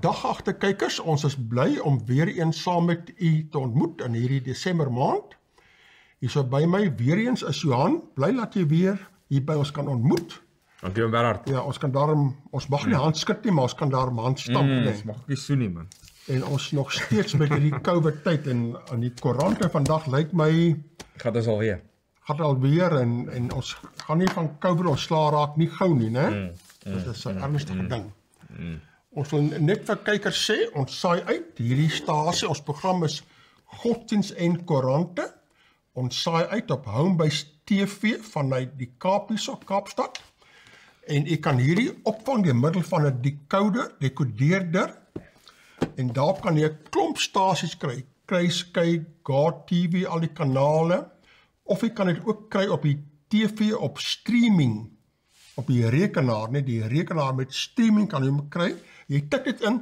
dag agter kykers, ons is bly om weer eens saam met u te ontmoet in hierdie Desember maand. Hier so by my weer eens is Johan, bly dat jy weer hier by ons kan ontmoet. Dankie Bernard. Ja, ons kan daarom, ons mag nie handskud nie, maar ons kan daarom handstamp nie. Mag ek nie soen nie man. En ons nog steeds met hierdie COVID tyd en aan die koerante vandag lyk my, Gaat ons alweer. gaat alweer en ons gaan nie van COVID ontsla raak nie gou nie, né? Dit is 'n ernstige ding. Ons wil net vir kykers sê, ons saai uit, hierdie stasie, ons program is Godsdienst en Koerante. Ons saai uit op Homebase TV vanuit die Kaap hierso, Kaapstad. En u kan hierdie opvang deur middel van 'n dekodeerder. En daar kan jy 'n klomp stasies kry. Kry Sky, God TV, al die kanale. Of jy kan dit ook kry op die TV op streaming. Op die rekenaar, net die rekenaar met streaming kan jy hom kry. Jy tik dit in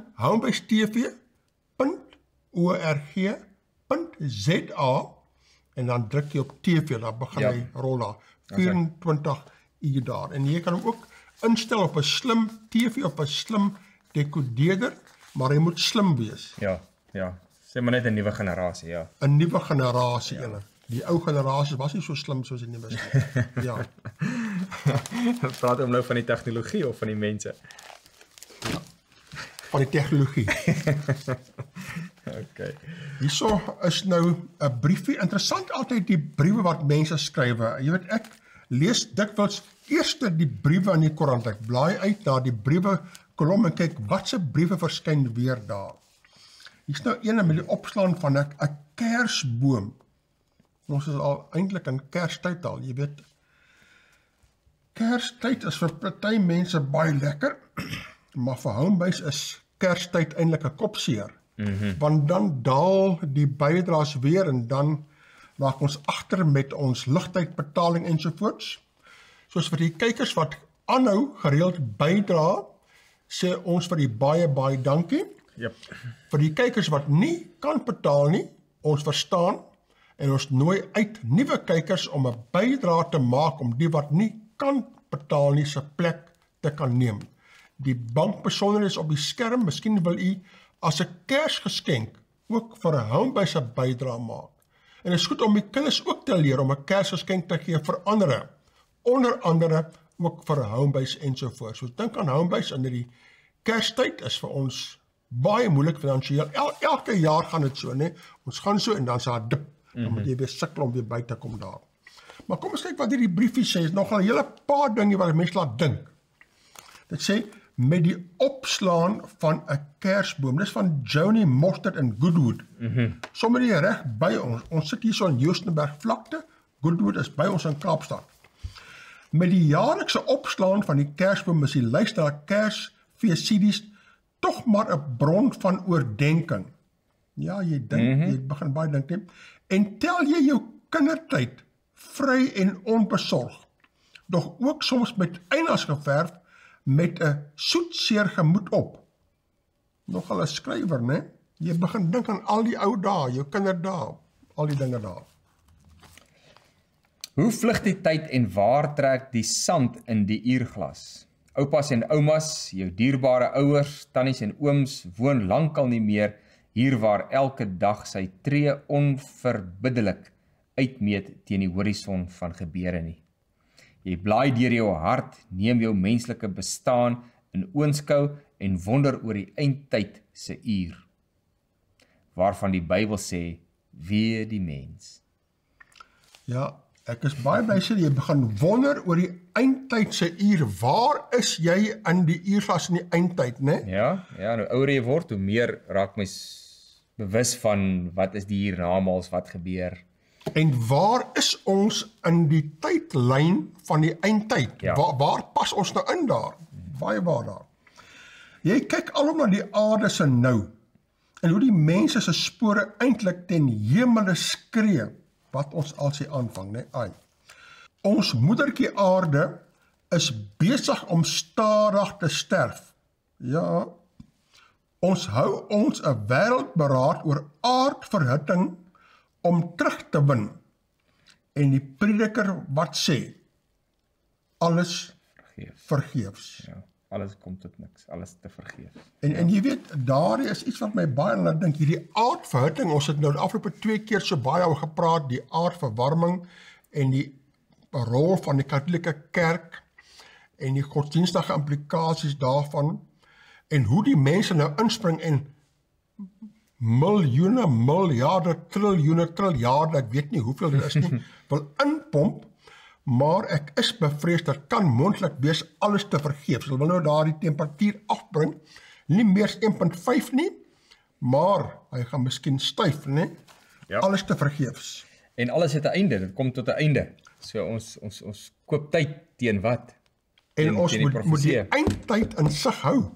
homebase.org.za en dan druk jy op TV, dan begin hy rol daar. 24 uur daar. En jy kan hom ook instel op 'n slim TV, op 'n slim dekodeerder, maar hy moet slim wees. Ja. Sê maar net 'n nuwe generasie, ja. 'n Nuwe generasie, julle. Die ou generasie was nie so slim soos die nuwe. Ja. Praat nou van die tegnologie of van die mense? Van die tegnologie. Okay. Hierso is nou 'n briefie. Interessant altyd die briewe wat mense skrywe. Jy weet, ek lees dikwels eers die briewe in die koerant. Ek blaai uit na die briewe kolom en kyk watse briewe verskyn weer daar. Hier's nou een met die opslaan van 'n kersboom. Ons is al eintlik in Kerstyd al, jy weet. Kerstyd is vir party mense baie lekker, maar vir Homebase is Kerstyd eintlik 'n kopseer. Want dan daal die bydraes weer en dan maak ons agter met ons ligtydbetaling ensovoorts. Soos vir die kykers wat aanhou gereeld bydra, sê ons vir die baie dankie. Yep. Vir die kykers wat nie kan betaal nie, ons verstaan en ons nooi uit nuwe kykers om 'n bydrae te maak om die wat nie kan betaal nie se plek te kan neem. Die bankbesonderhede op die skerm, miskien wil u as 'n Kersgeskenk ook vir 'n Homebase bydrae maak. En dit is goed om die kinders ook te leer om 'n Kersgeskenk te gee vir ander, onder andere ook vir 'n Homebase ensovoorts. So dink aan Homebase in die Kerstyd is vir ons baie moeilik finansiëel. Elke jaar gaan dit so, né? Ons gaan so en dan s'aar dip. Dan moet jy weer sukkel om weer by te kom daar. Maar kom ons kyk wat hierdie briefie sê. Is nogal 'n hele paar dinge wat mense laat dink. Dit sê met die opslaan van 'n kersboom. Dis van Joni Mostert in Goodwood. Sommer hier reg by ons. Ons sit hier so in Joostenburg vlakte. Goodwood is by ons in Kaapstad. Met die jaarlikse opslaan van die kersboom is die lys na Kersfees-CD's tog maar 'n bron van oordenking. Ja, jy dink, jy begin baie dink nie. En tel jy jou kindertyd vry en onbesorg, doch ook soms met einaas geverf met 'n soetseer gemoed op. Nogal 'n skrywer, né? Jy begin dink aan al die ou dae, jou kinderdae, al die dinge daar. Hoe vlug die tyd en waar trek die sand in die uurglas? Oupas en oumas, jou dierbare ouers, tannies en ooms woon lankal nie meer hier waar elke dag sy tree onverbiddelik uitmeet teen die horison van gebeure nie. Jy blaai deur jou hart, neem jou menslike bestaan in oënskou en wonder oor die eindtyd se uur. Waarvan die Bybel sê, wee die mens. Ja, ek is baie bly sê jy begin wonder oor die eindtyd se uur. Waar is jy in die uurglas in die eindtyd, né? Ja, nou ouer jy word, hoe meer raak mens bewus van wat is die hiernamaals, wat gebeur. En waar is ons in die tydlyn van die eindtyd? Ja. Waar pas ons nou in daar? Baie waar daar. Jy kyk alom na die aarde se nou en hoe die mense se spore eintlik ten hemele skree wat ons al sy aanvang, né? Ai. Ons moedertjie aarde is besig om stadig te sterf. Ja, ons hou ons 'n wêreldberaad oor aardverhitting om terug te win. En die prediker wat sê, alles vergeefs. Alles kom tot niks, alles te vergeefs. En jy weet, daar is iets wat my baie laat dink, hierdie aardverhitting, ons het nou die afgelope 2 keer so baie oor gepraat, die aardverwarming en die rol van die Katolieke Kerk en die godsdienstige implikasies daarvan en hoe die mense nou inspring en miljoene, miljarde, triljarde, ek weet nie hoeveel dit is nie, wil inpomp, maar ek is bevrees, dat kan moontlik wees alles te vergeefs. Hulle wil nou daar die temperatuur afbring, nie meer 1.5 nie, maar hy gaan miskien styf, nie? Ja. Alles te vergeefs. En alles het 'n einde, dit kom tot 'n einde. So ons koop tyd teen wat? En ons moet die eindtyd in sig hou.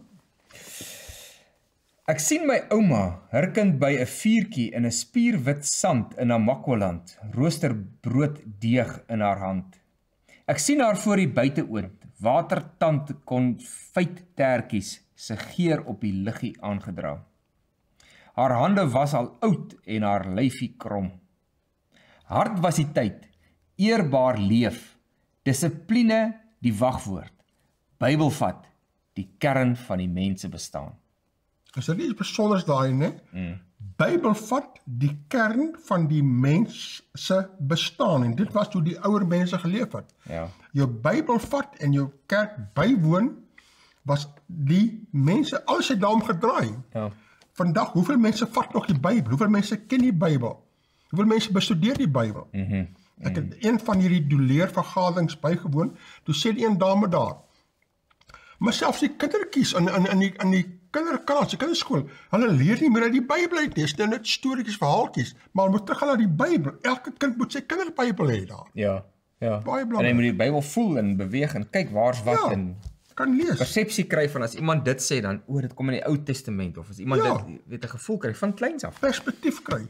Ek sien my ouma hurkend by 'n vuurtjie in 'n spierwit sand in Namakwaland, roosterbrooddeeg in haar hand. Ek sien haar voor die buiteoond, watertand konfyttertjies se geur op die liggie aangedra. Haar hande was al oud en haar lyfie krom. Hard was die tyd, eerbaar leef, dissipline die wagwoord, Bybelvat die kern van die mense bestaan. Is dit iets besonders daai, né? Bybelvat die kern van die mens se bestaan en dit was hoe die ouer mense geleef het. Ja. Jou Bybelvat en jou kerk bywoon was die mense, alles het daarom gedraai. Ja. Vandag, hoeveel mense vat nog die Bybel? Hoeveel mense ken die Bybel? Hoeveel mense bestudeer die Bybel? Ek het een van hierdie doleervergaderings bygewoon, toe sê die een dame daar, maar selfs die kindertjies in die kinderklas, die kinderskool, hulle leer nie meer uit die Bybel uit nie, is nou net storieetjies, verhaaltjies, maar hulle moet teruggaan na die Bybel. Elke kind moet sy kinderbybel hê daar. Ja. Baie En belangrik. hy moet die Bybel voel en beweeg en kyk waar's wat Ja, en kan lees. persepsie kry van as iemand dit sê dan, dit kom in die Ou Testament of as iemand Ja. dit weet 'n gevoel kry van kleins af. Perspektief kry.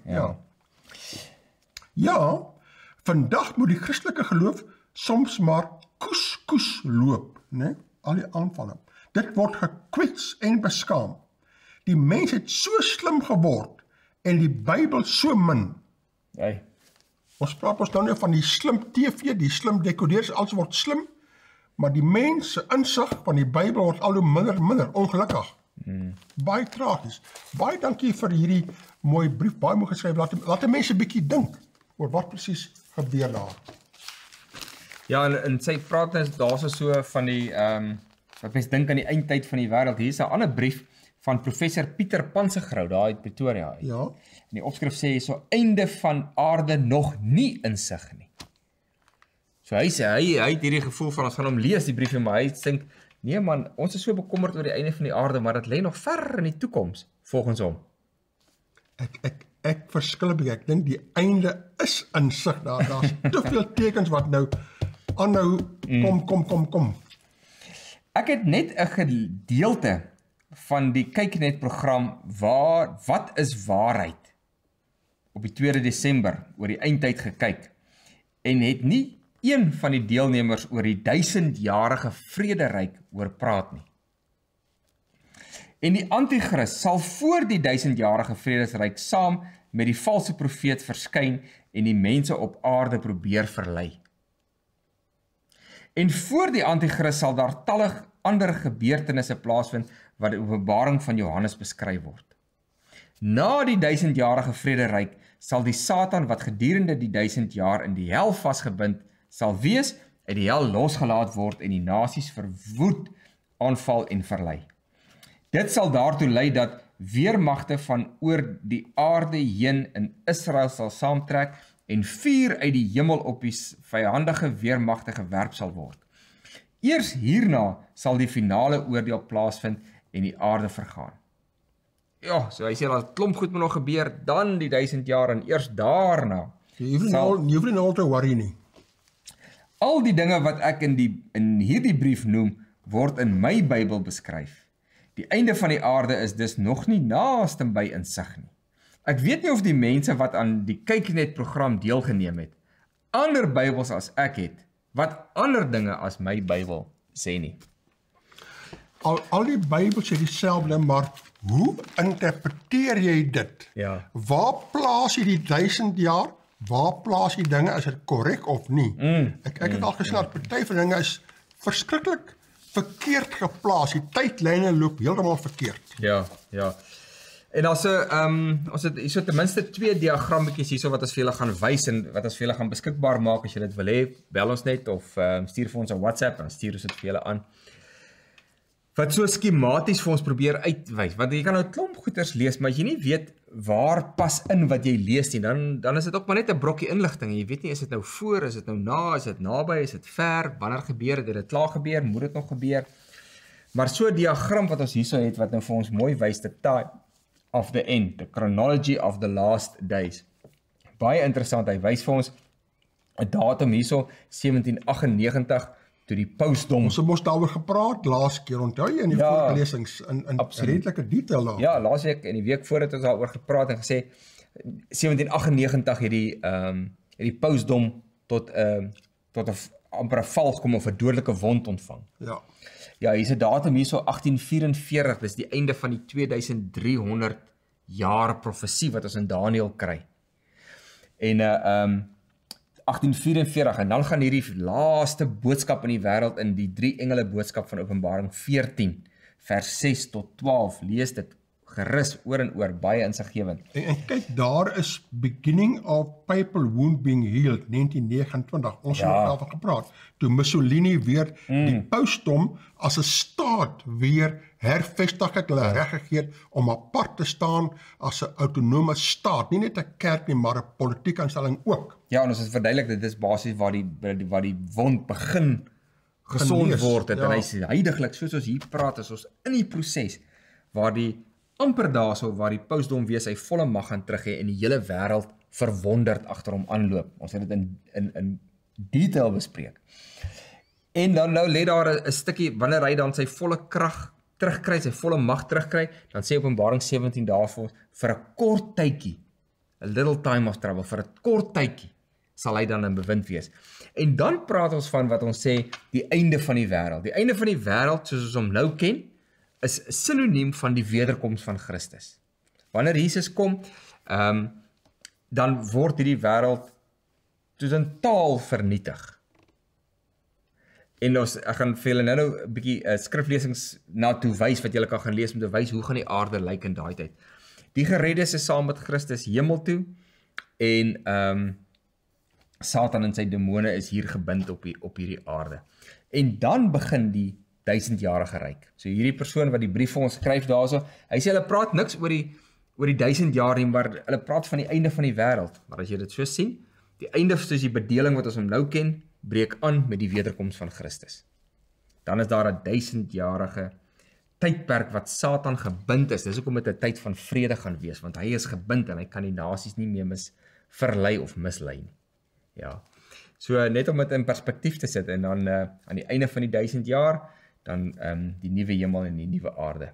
Ja, vandag moet die Christelike geloof soms maar koes loop, né? Al die aanvalle. Dit word gekwets en beskaam. Die mens het so slim geword en die Bybel so min. Hey. Ons praat ons nou net van die slim TV, die slim dekoders, alles word slim, maar die mens se insig van die Bybel word al hoe minder, ongelukkig. Baie tragies. Baie dankie vir hierdie mooi brief, baie mooi geskryf. Laat die mense 'n bietjie dink oor wat presies gebeur daar. Ja, en sy praat net daarso so van die wat mens dink aan die eindtyd van die wêreld. Hier is 'n ander brief van professor Pieter Pansegrou daar uit Pretoria. Ja. En die opskrif sê so einde van aarde nog nie insig nie. So hy sê hy het hierdie gevoel van ons gaan hom lees die brief, maar hy dink nee man, ons is so bekommerd oor die einde van die aarde, maar dit lê nog ver in die toekoms volgens hom. Ek verskil 'n bietjie. Ek dink die einde is in sig. Daar's te veel tekens wat nou aanhou kom. Ek het net 'n gedeelte van die Kyknet program Wat is waarheid op die 2 Desember oor die eindtyd gekyk en het nie een van die deelnemers oor die 1000-jarige vrederyk hoor praat nie. En die anti-kris sal voor die 1000-jarige vredesryk saam met die valse profeet verskyn en die mense op aarde probeer verlei. En voor die anti-kris sal daar talle ander gebeurtenisse plaasvind wat die Openbaring van Johannes beskryf word. Na die 1000-jarige vrederyk sal die Satan wat gedurende die 1000 jaar in die hel vasgebind sal wees, uit die hel losgelaat word en die nasies verwoed, aanval en verlei. Dit sal daartoe lei dat weermagte van oor die aarde heen in Israel sal saamtrek en vuur uit die hemel op die vyandige weermagte gewerp sal word. Eers hierna sal die finale oordeel plaasvind en die aarde vergaan. Ja, so hy sê dat klomp goed moet nog gebeur, dan die 1000 jaar en eers daarna. Jy hoef nie nou te worry nie. Al die dinge wat ek in hierdie brief noem, word in my Bybel beskryf. Die einde van die aarde is dus nog nie naaste by insig nie. Ek weet nie of die mense wat aan die Kyknet program deelgeneem het, ander Bybels as ek het, wat ander dinge as my Bybel sê nie. Al die Bybel sê dieselfde, maar hoe interpreteer jy dit? Ja. Waar plaas jy die 1000 jaar? Waar plaas jy dinge? Is dit korrek of nie? Ek het al gesê dat party van dinge is verskriklik verkeerd geplaas. Die tydlyne loop heeltemal verkeerd. Ja. En as ons het hierso ten minste 2 diagrammetjies hierso wat ons vir julle gaan wys en wat ons vir julle gaan beskikbaar maak as jy dit wil hê, bel ons net of stuur vir ons 'n WhatsApp en dan stuur ons dit vir julle aan. Wat so skematies vir ons probeer uitwys, want jy kan nou 'n klomp goeters lees, maar as jy nie weet waar pas in wat jy lees nie, dan is dit ook maar net 'n brokkie inligting. Jy weet nie, is dit nou voor, is dit nou na, is dit naby, is dit ver, wanneer gebeur het dit klaar gebeur, moet dit nog gebeur? Maar so 'n diagram wat ons hierso het wat nou vir ons mooi wys the time of the end, the chronology of the last days. Baie interessant, hy wys vir ons 'n datum hierso 1798 toe die pausdom. Ons het mos daaroor gepraat laas keer, onthou jy in die voorlesings in redelike detail daar. Ja, laasweek en die week voor het ons daaroor gepraat en gesê 1798 het die pausdom tot 'n amper 'n val gekom of 'n dodelike wond ontvang. Ja, hier's 'n datum hierso 1844, dis die einde van die 2300 jaar profesie wat ons in Daniël kry. En 1844 en dan gaan hierdie laaste boodskap in die wêreld in die 3 engele boodskap van Openbaring 14 vers 6 tot 12. Lees dit gerus oor en oor, baie insiggewend. En kyk, daar is beginning of papal wound being healed 1929. Ons het daaroor gepraat. Toe Mussolini weer die pausdom as 'n staat weer hervestig het, hulle reg gegee het om apart te staan as 'n autonome staat, nie net 'n kerk nie, maar 'n politieke instelling ook. Ja, en ons het verduidelik dit is basies waar die wond begin gesond word en hy sê heidaglik soos ons hier praat, is ons in die proses waar die amper daarso waar die pausdom weer sy volle mag gaan terug hê en die hele wêreld verwonderd agter hom aanloop. Ons het dit in detail bespreek. En dan nou lê daar 'n stukkie wanneer hy dan sy volle krag terugkry, sy volle mag terugkry, dan sê Openbaring 17 daarvoor vir 'n kort tydjie, a little time of trouble, vir 'n kort tydjie sal hy dan in bewind wees. En dan praat ons van wat ons sê die einde van die wêreld. Die einde van die wêreld soos ons hom nou ken is sinoniem van die wederkoms van Christus. Wanneer Jesus kom, dan word hierdie wêreld totaal vernietig. En ek gaan vir julle nou 'n bietjie skriflesings na toe wys wat julle kan gaan lees om te wys hoe gaan die aarde lyk in daai tyd. Die gereddes is saam met Christus hemel toe en Satan en sy demone is hier gebind op hierdie aarde. En dan begin die 1000-jarige ryk. So hierdie persoon wat die brief vir ons skryf daarso, hy sê hulle praat niks oor die 1000 jaar nie, maar hulle praat van die einde van die wêreld. Maar as jy dit so sien, die einde soos die bedeling wat ons hom nou ken, breek aan met die wederkoms van Christus. Dan is daar 'n 1000-jarige tydperk wat Satan gebind is. Dis hoekom dit 'n tyd van vrede gaan wees, want hy is gebind en hy kan die nasies nie meer verlei of mislei nie. Ja. So net om dit in perspektief te sit en dan aan die einde van die 1000 jaar dan die nuwe hemel en die nuwe aarde.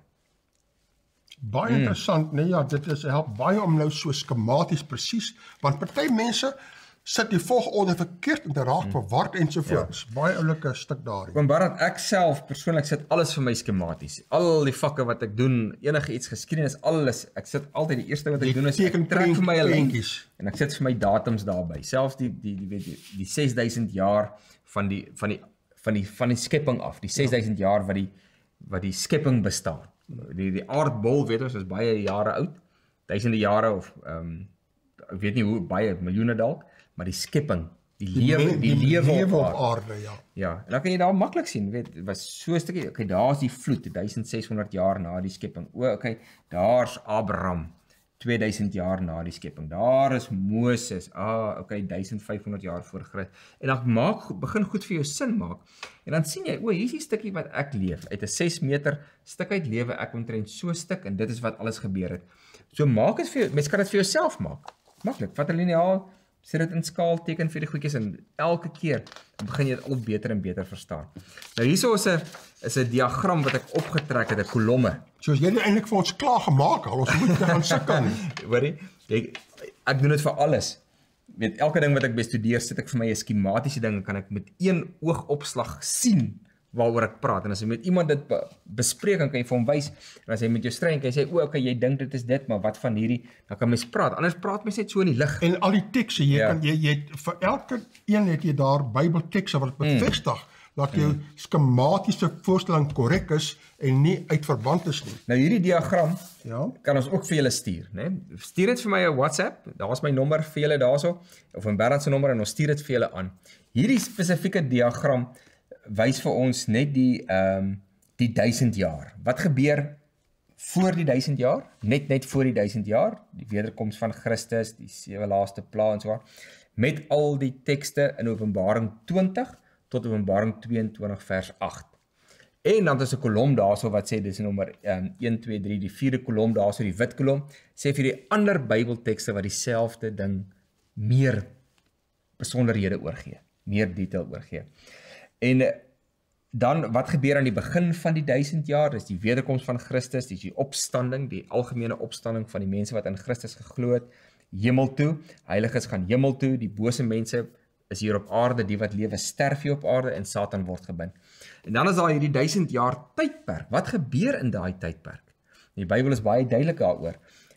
Baie interessant, nee ja, dit help baie om nou so skematies presies, want party mense sit die volgorde verkeerd en raak verward ensovoorts. Baie oulike stuk daar. Want Barend, ek self persoonlik sit alles vir my skematies. Al die vakke wat ek doen, enige iets geskiedenis, alles. Ek sit altyd die eerste wat ek doen is ek trek vir my 'n lyn en ek sit vir my datums daarby. Selfs die 6000 jaar van die skepping af, die 6000 jaar wat die skepping bestaan. Die aardbol, weet ons, is baie jare oud, duisende jare of ek weet nie hoe baie miljoene dalk, maar die skepping, die lewe op aarde, ja. En dan kan jy daar maklik sien, weet, was so 'n stukkie, okay, daar's die vloed, 1600 jaar na die skepping. Okay, daar's Abraham, 2000 jaar na die skepping. Daar is Moses, okay, 1500 jaar voor Christus. En dan begin goed vir jou sin maak. En dan sien jy, hier is die stukkie wat ek leef. Uit 'n 6 meter stuk uit lewe ek omtrent so stuk en dit is wat alles gebeur het. So maak dit vir jou, mens kan dit vir jouself maak. Maklik, vat 'n liniaal, sit dit in skaal, teken vir die goedjies en elke keer begin jy dit al beter en beter verstaan. Nou hierso is 'n diagram wat ek opgetrek het, 'n kolomme. So as jy dit eintlik vir ons klaar gemaak al, ons moet dit gaan sukkel nie. Hoorie, ek doen dit vir alles. Met elke ding wat ek bestudeer, sit ek vir my 'n skematiese ding en kan ek met een oogopslag sien waaroor ek praat. En as jy met iemand dit bespreek, dan kan jy vir hom wys. En as hy met jou stry en kan jy sê, okay, jy dink dit is dit, maar wat van hierdie? Dan kan mens praat. Anders praat mens net so in die lug. En al die tekste, jy het vir elke een het jy daar Bybeltekste wat bevestig dat jou skematiese voorstelling korrek is en nie uit verband is nie. Nou hierdie diagram Ja. kan ons ook vir julle stuur, né? Stuur dit vir my 'n WhatsApp, daar's my nommer vir julle daarso, of 'n Bernard se nommer en ons stuur dit vir julle aan. Hierdie spesifieke diagram wys vir ons net die 1000 jaar. Wat gebeur voor die 1000 jaar? Net voor die 1000 jaar, die wederkoms van Christus, die 7 laaste plae en so aan, met al die tekste in Openbaring 20 tot Openbaring 22 vers 8. En dan is 'n kolom daarso wat sê dis nommer 1 2 3, die 4de kolom daarso, die wit kolom, sê vir die ander Bybeltekste wat dieselfde ding meer besonderhede oorgee, meer detail oorgee. En dan wat gebeur aan die begin van die 1000 jaar? Dis die wederkoms van Christus, dis die opstanding, die algemene opstanding van die mense wat in Christus geglo het, hemel toe, heiliges gaan hemel toe, die bose mense is hier op aarde, die wat lewe sterf hier op aarde en Satan word gebind. En dan is daar hierdie 1000 jaar tydperk. Wat gebeur in daai tydperk? Die Bybel is baie duidelik daaroor.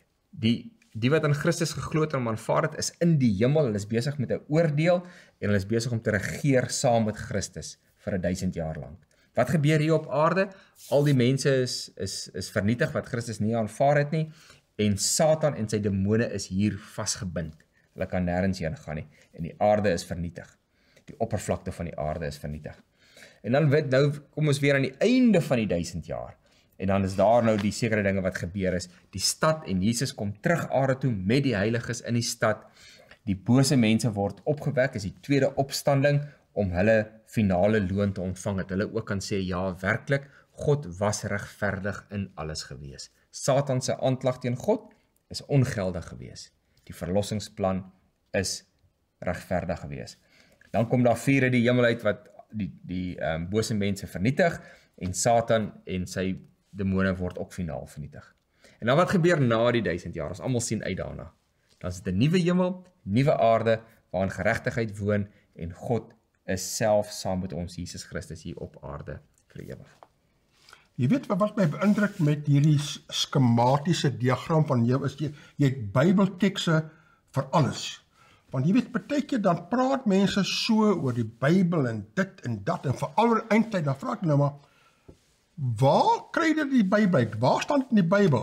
Die wat in Christus geglo het en hom aanvaar het, is in die hemel, hulle is besig met 'n oordeel en hulle is besig om te regeer saam met Christus vir 1000 jaar lank. Wat gebeur hier op aarde? Al die mense is vernietig wat Christus nie aanvaar het nie, en Satan en sy demone is hier vasgebind. Hulle kan nêrens heen gaan nie, en die aarde is vernietig. Die oppervlakte van die aarde is vernietig. En dan nou kom ons weer aan die einde van die 1000 jaar. En dan is daar nou die sekere dinge wat gebeur is. Die stad en Jesus kom terug aarde toe met die heiliges in die stad. Die bose mense word opgewek, is die tweede opstanding om hulle finale loon te ontvang. Dat hulle ook kan sê, ja, werklik, God was regverdig in alles gewees. Satan se aanklag teen God is ongeldig gewees. Die verlossingsplan is regverdig gewees. Dan kom daar vuur uit die hemel uit wat die bose mense vernietig en Satan en sy demone word ook finaal vernietig. En dan wat gebeur na die 1000 jaar? Ons almal sien uit daarna. Dan is dit 'n nuwe hemel, nuwe aarde waarin geregtigheid woon en God is self saam met ons Jesus Christus hier op aarde vir ewig. Jy weet wat my beïndruk met hierdie skematiese diagram van jou is jy het Bybeltekste vir alles. Want jy weet, partykeer dan praat mense so oor die Bybel en dit en dat en veral oor eindtyd, dan vra ek nou maar, waar kry jy die Bybel uit? Waar staan dit in die Bybel?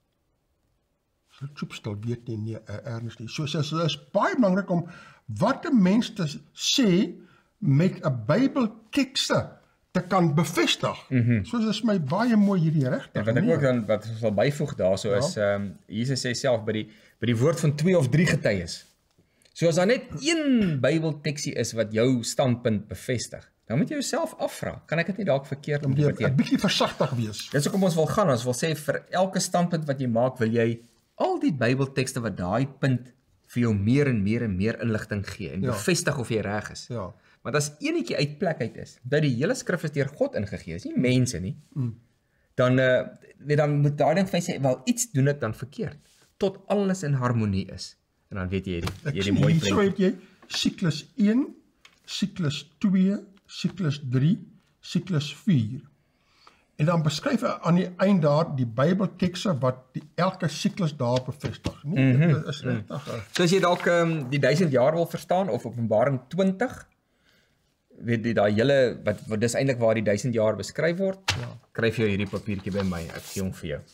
So soepstil weet nie, erns nie. So is baie belangrik om wat 'n mens te sê met 'n Bybeltekste te kan bevestig. So dis my baie mooi hierdie regtig. En wat ek ook dan wat ons sal byvoeg daarso is Jesus sê self by die woord van 2 of 3 getuies. So as daar net een Bybelteksie is wat jou standpunt bevestig, dan moet jy jouself afvra, kan ek dit nie dalk verkeerd interpreteer? 'n bietjie versigtig wees. Dis hoekom ons wil gaan, ons wil sê vir elke standpunt wat jy maak, wil jy al die Bybeltekste wat daai punt vir jou meer en meer inligting gee en bevestig of jy reg is. Ja. Want as enetjie uit plek uit is, dat die hele skrif is deur God ingegee, is nie mense nie, dan moet daai ding vir my sê, wel iets doen ek dan verkeerd, tot alles in harmonie is. En dan weet jy die mooi prentjie. So het jy siklus 1, siklus 2, siklus 3, siklus 4. En dan beskryf hy aan die eind daar die Bybeltekste wat elke siklus daar bevestig. Dit is regtig. So as jy dalk die 1000 jaar wil verstaan of Openbaring 20, weet jy daai hele wat dis eintlik waar die 1000 jaar beskryf word, skryf jy hierdie papiertjie by my, ek gee hom vir jou.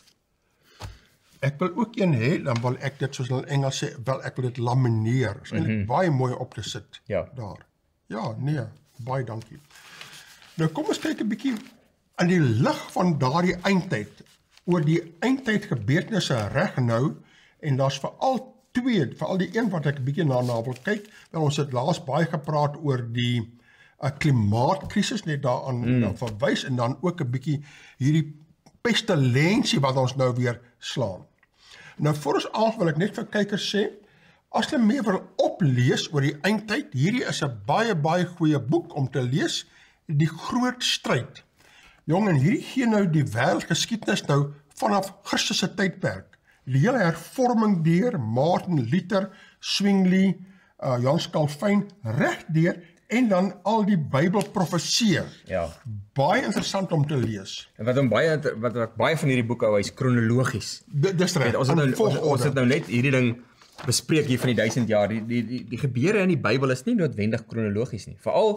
Ek wil ook een hê, dan wil ek dit soos hulle in Engels sê, ek wil dit lamineer. Is eintlik baie mooi op te sit daar. Ja, nee, baie dankie. Nou kom ons kyk 'n bietjie in die lig van daardie eindtyd, oor die eindtyd gebeurtenisse reg nou, en daar's veral die een wat ek 'n bietjie na wil kyk, want ons het laas baie gepraat oor die klimaatkrisis, net daaraan verwys, en dan ook 'n bietjie hierdie pestilensie wat ons nou weer slaan. Nou voor ons af wil ek net vir kykers sê, as hulle meer wil oplees oor die eindtyd, hierdie is 'n baie goeie boek om te lees, Die Groot Stryd. Jong, en hierdie gee nou die wêreldgeskiedenis nou vanaf Christus se tydperk. Die hele hervorming deur Martin Luther, Zwingli, Johannes Calvin reg deur en dan al die Bybelprofeseë. Ja. Baie interessant om te lees. En wat ek baie van hierdie boeke hou, is kronologies. Dis reg. Ons het nou net hierdie ding bespreek hier van die 1000 jaar. Die gebeure in die Bybel is nie noodwendig kronologies nie. Veral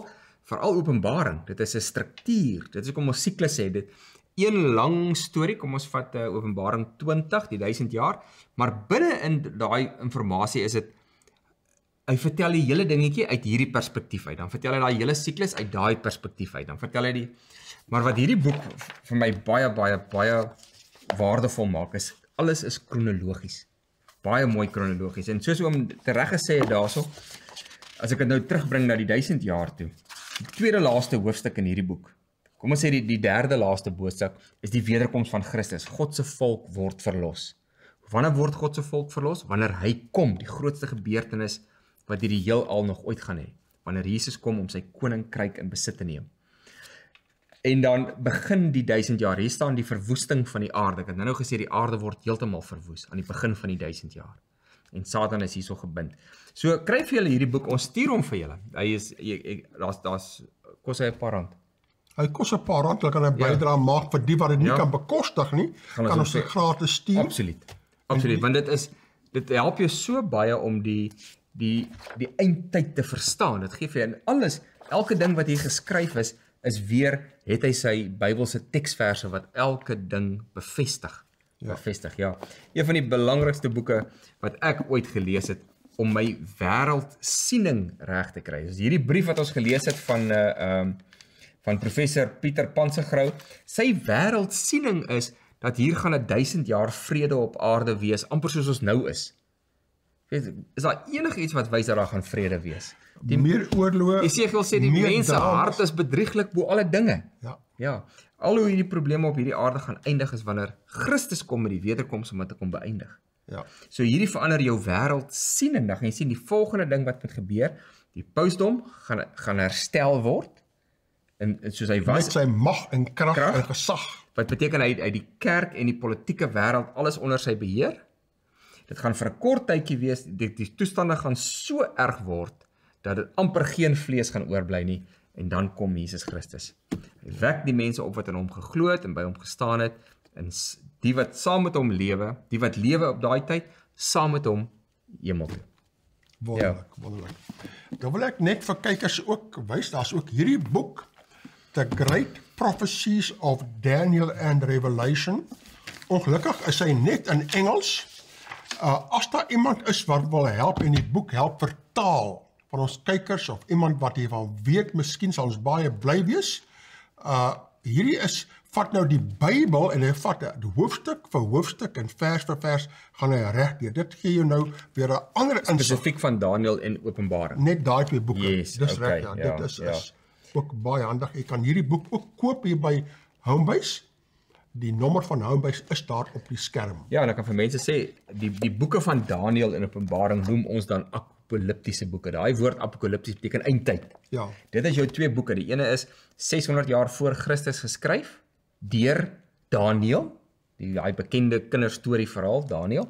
veral Openbaring, dit is 'n struktuur, dit is hoekom ons siklus sê, dit een lang storie, kom ons vat Openbaring 20, die 1000 jaar, maar binne in daai inligting is dit, hy vertel die hele dingetjie uit hierdie perspektief uit, dan vertel hy daai hele siklus uit daai perspektief uit, dan vertel hy maar wat hierdie boek vir my baie waardevol maak, is, alles is kronologies, baie mooi kronologies, en soos oom tereg gesê het daarso, as ek dit nou terugbring na die 1000 jaar toe, die tweede laaste hoofstuk in hierdie boek, kom ons sê die derde laaste boodskap, is die wederkoms van Christus, God se volk word verlos. Wanneer word God se volk verlos? Wanneer hy kom, die grootste gebeurtenis, wat hierdie heelal nog ooit gaan hê, wanneer Jesus kom om sy koninkryk in besit te neem. En dan begin die 1000 jaar, hier staan die verwoesting van die aarde, ek het nou gesê, die aarde word heeltemal verwoes, aan die begin van die 1000 jaar, en Satan is hierso gebind. So, kryf vir julle hierdie boek, ons stuur hom vir julle, hy is, kos hy 'n paar rand. Hy kos 'n paar rand, hulle kan 'n bydrae maak vir die wat dit nie kan bekostig nie, kan ons dit gratis stuur. Absoluut, want dit help jou so baie om die eindtyd te verstaan, dit gee vir jou, en alles, elke ding wat hier geskryf is weer, het hy sy Bybelse teksverse wat elke ding bevestig. Ja. Een van die belangrikste boeke wat ek ooit gelees het, om my wêreldsiening reg te kry. Dus hierdie brief wat ons gelees het van professor Pieter Pansegrou, sy wêreldsiening is, dat hier gaan 1000 jaar vrede op aarde wees, amper soos ons nou is. Is daar enig iets wat wys dat daar gaan vrede wees? Meer oorloë, Esegiel sê die mense hart is bedrieglik bo alle dinge. Ja. Al hoe hierdie probleme op hierdie aarde gaan eindig is wanneer Christus kom met die wederkoms om dit te kom beëindig. Ja. So hierdie verander jou wêreldsiening, dan gaan jy sien die volgende ding wat moet gebeur, die pausdom gaan herstel word, en soos hy was, met sy mag en krag en gesag. Wat beteken hy die kerk en die politieke wêreld alles onder sy beheer? Dit gaan vir 'n kort tydjie wees, die toestande gaan so erg word, dat dit amper geen vlees gaan oorbly nie, en dan kom Jesus Christus. Hy wek die mense op wat in hom geglo het en by hom gestaan het, en die wat saam met hom lewe, die wat lewe op daai tyd, saam met hom hemel toe. Wonderlik. Dan wil ek net vir kykers ook wys, daar's ook hierdie boek, The Great Prophecies of Daniel and Revelation. Ongelukkig is hy net in Engels. As daar iemand is wat wil help en die boek help vertaal van ons kykers of iemand wat hiervan weet, miskien sal ons baie bly wees. Hierdie vat nou die Bybel en hy vat hoofstuk vir hoofstuk en vers vir vers gaan hy regdeur. Dit gee jou nou weer 'n ander insig. Spesifiek van Daniel en Openbaring. Net daai twee boeke. Yes, Dis okay, reg, dit is ook baie handig. Jy kan hierdie boek ook koop hier by Homebase. Die nommer van Homebase is daar op die skerm. Ja, en ek kan vir mense sê, die boeke van Daniel en Openbaring noem ons dan apokaliptiese boeke. Daai woord apokalipties beteken eindtyd. Ja. Dit is jou twee boeke. Die ene is 600 jaar voor Christus geskryf deur Daniel, die bekende kinderstorie verhaal Daniel.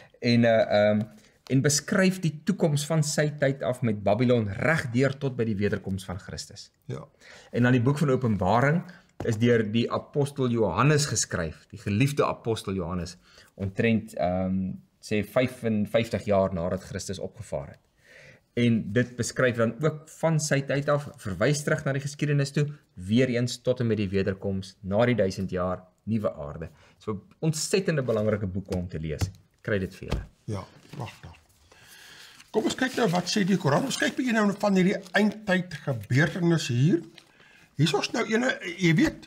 Ja. En beskryf die toekoms van sy tyd af met Babylon regdeur tot by die wederkoms van Christus. Ja. En dan die boek van Openbaring is deur die apostel Johannes geskryf, die geliefde apostel Johannes, omtrent sê 55 jaar nadat Christus opgevaar het. En dit beskryf dan ook van sy tyd af, verwys terug na die geskiedenis toe, weer eens tot en met die wederkoms, na die 1000 jaar, nuwe aarde. So ontsettende belangrike boeke om te lees. Kry dit vir julle. Ja, pragtig. Kom ons kyk nou wat sê die Koran. Ons kyk bietjie nou van hierdie eindtyd gebeurtenisse hier. Hier is nou ene, jy weet,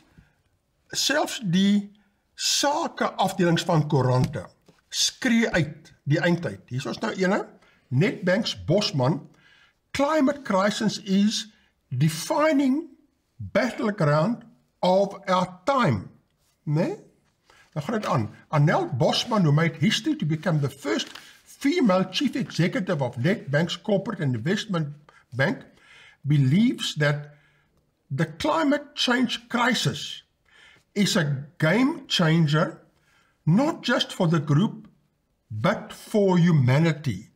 selfs die sake afdelings van koerante skree uit die eindtyd. Hier is nou ene, Nedbank's Bosman, climate crisis is defining battleground of our time. Nee? Dan gaan dit aan. Annette Bosman, who made history to become the first female chief executive of Nedbank's corporate and investment bank, believes that the climate change crisis is a game changer, not just for the group, but for humanity.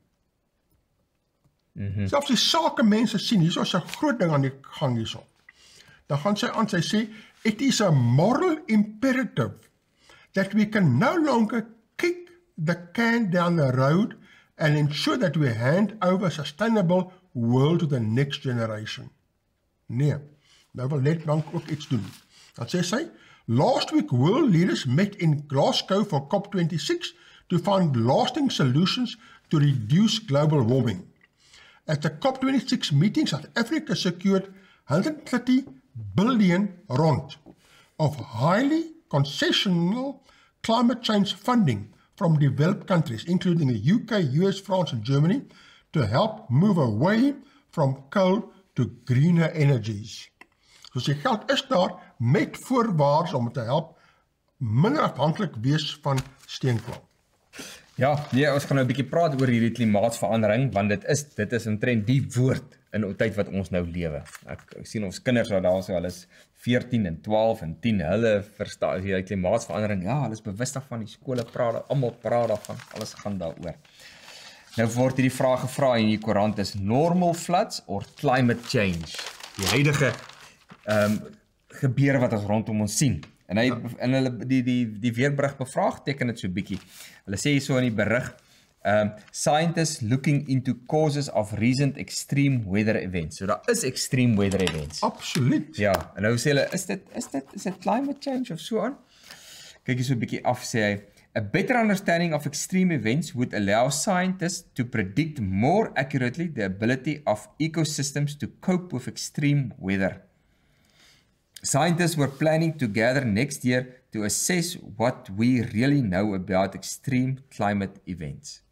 Selfs die sake mense sien, hier is 'n groot ding aan die gang hierso. Dan gaan sy aan, sy sê, it is a moral imperative that we can no longer kick the can down the road and ensure that we hand over a sustainable world to the next generation. Nee, nou wil Nedbank ook iets doen. Dan sê sy, last week world leaders met in Glasgow for COP26 to find lasting solutions to reduce global warming. At the COP26 meeting, South Africa secured 130 billion rand of highly concessional climate change funding from developed countries, including the UK, US, France and Germany, to help move away from coal to greener energies. Dus die geld is daar met voorwaardes om te help minder afhanklik wees van steenkool. Ja, nee, ons gaan nou 'n bietjie praat oor hierdie klimaatsverandering, want dit is omtrent die woord in die tyd wat ons nou lewe. Ek sien ons kinders wat daar so, hulle is 14 en 12 en 10, hulle verstaan die klimaatsverandering, ja, hulle is bewus daarvan, die skole praat, almal praat daarvan, alles gaan daaroor. Nou word hierdie vraag gevra in die koerant is normal floods or climate change? Die huidige gebeure wat ons rondom ons sien. En hulle die weerberig bevraagteken dit so bietjie. Hulle sê hier so in die berig, scientists looking into causes of recent extreme weather events. So daar is extreme weather events. Absoluut. Ja, en nou sê hulle, is dit climate change of so aan? Kyk hier so 'n bietjie af, sê hy, a better understanding of extreme events would allow scientists to predict more accurately the ability of ecosystems to cope with extreme weather. Scientists were planning to gather next year to assess what we really know about extreme climate events.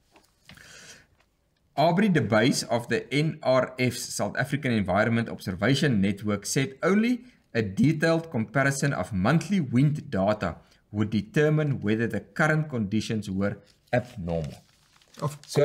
Aubrey de Buys of the NRF's South African Environment Observation Network said only a detailed comparison of monthly wind data would determine whether the current conditions were abnormal. So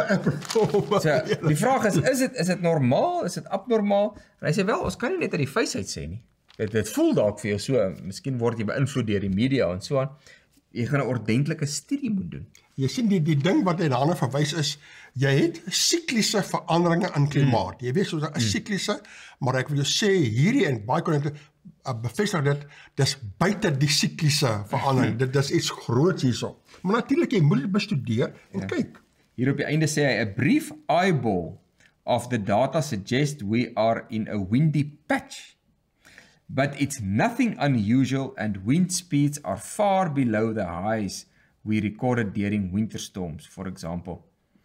die vraag is dit normaal, is dit abnormaal? En hy sê wel, ons kan nie net uit die face uit sê nie. Dit voel dalk vir jou so, miskien word jy beïnvloed deur die media en so aan. Jy gaan 'n ordentlike studie moet doen. Jy sien die ding wat hy daarna verwys is, jy het sikliese veranderinge in klimaat. Jy weet soos 'n sikliese, maar ek wil jou sê hierdie en baie konekte bevestig dit, dis buite die sikliese verandering. Dit is iets groots hierso. Maar natuurlik jy moet dit bestudeer en kyk. Hier op die einde sê hy, a brief eyeball of the data suggests we are in a windy patch. But it's nothing unusual and wind speeds are far below the highs we recorded during winter storms, for example.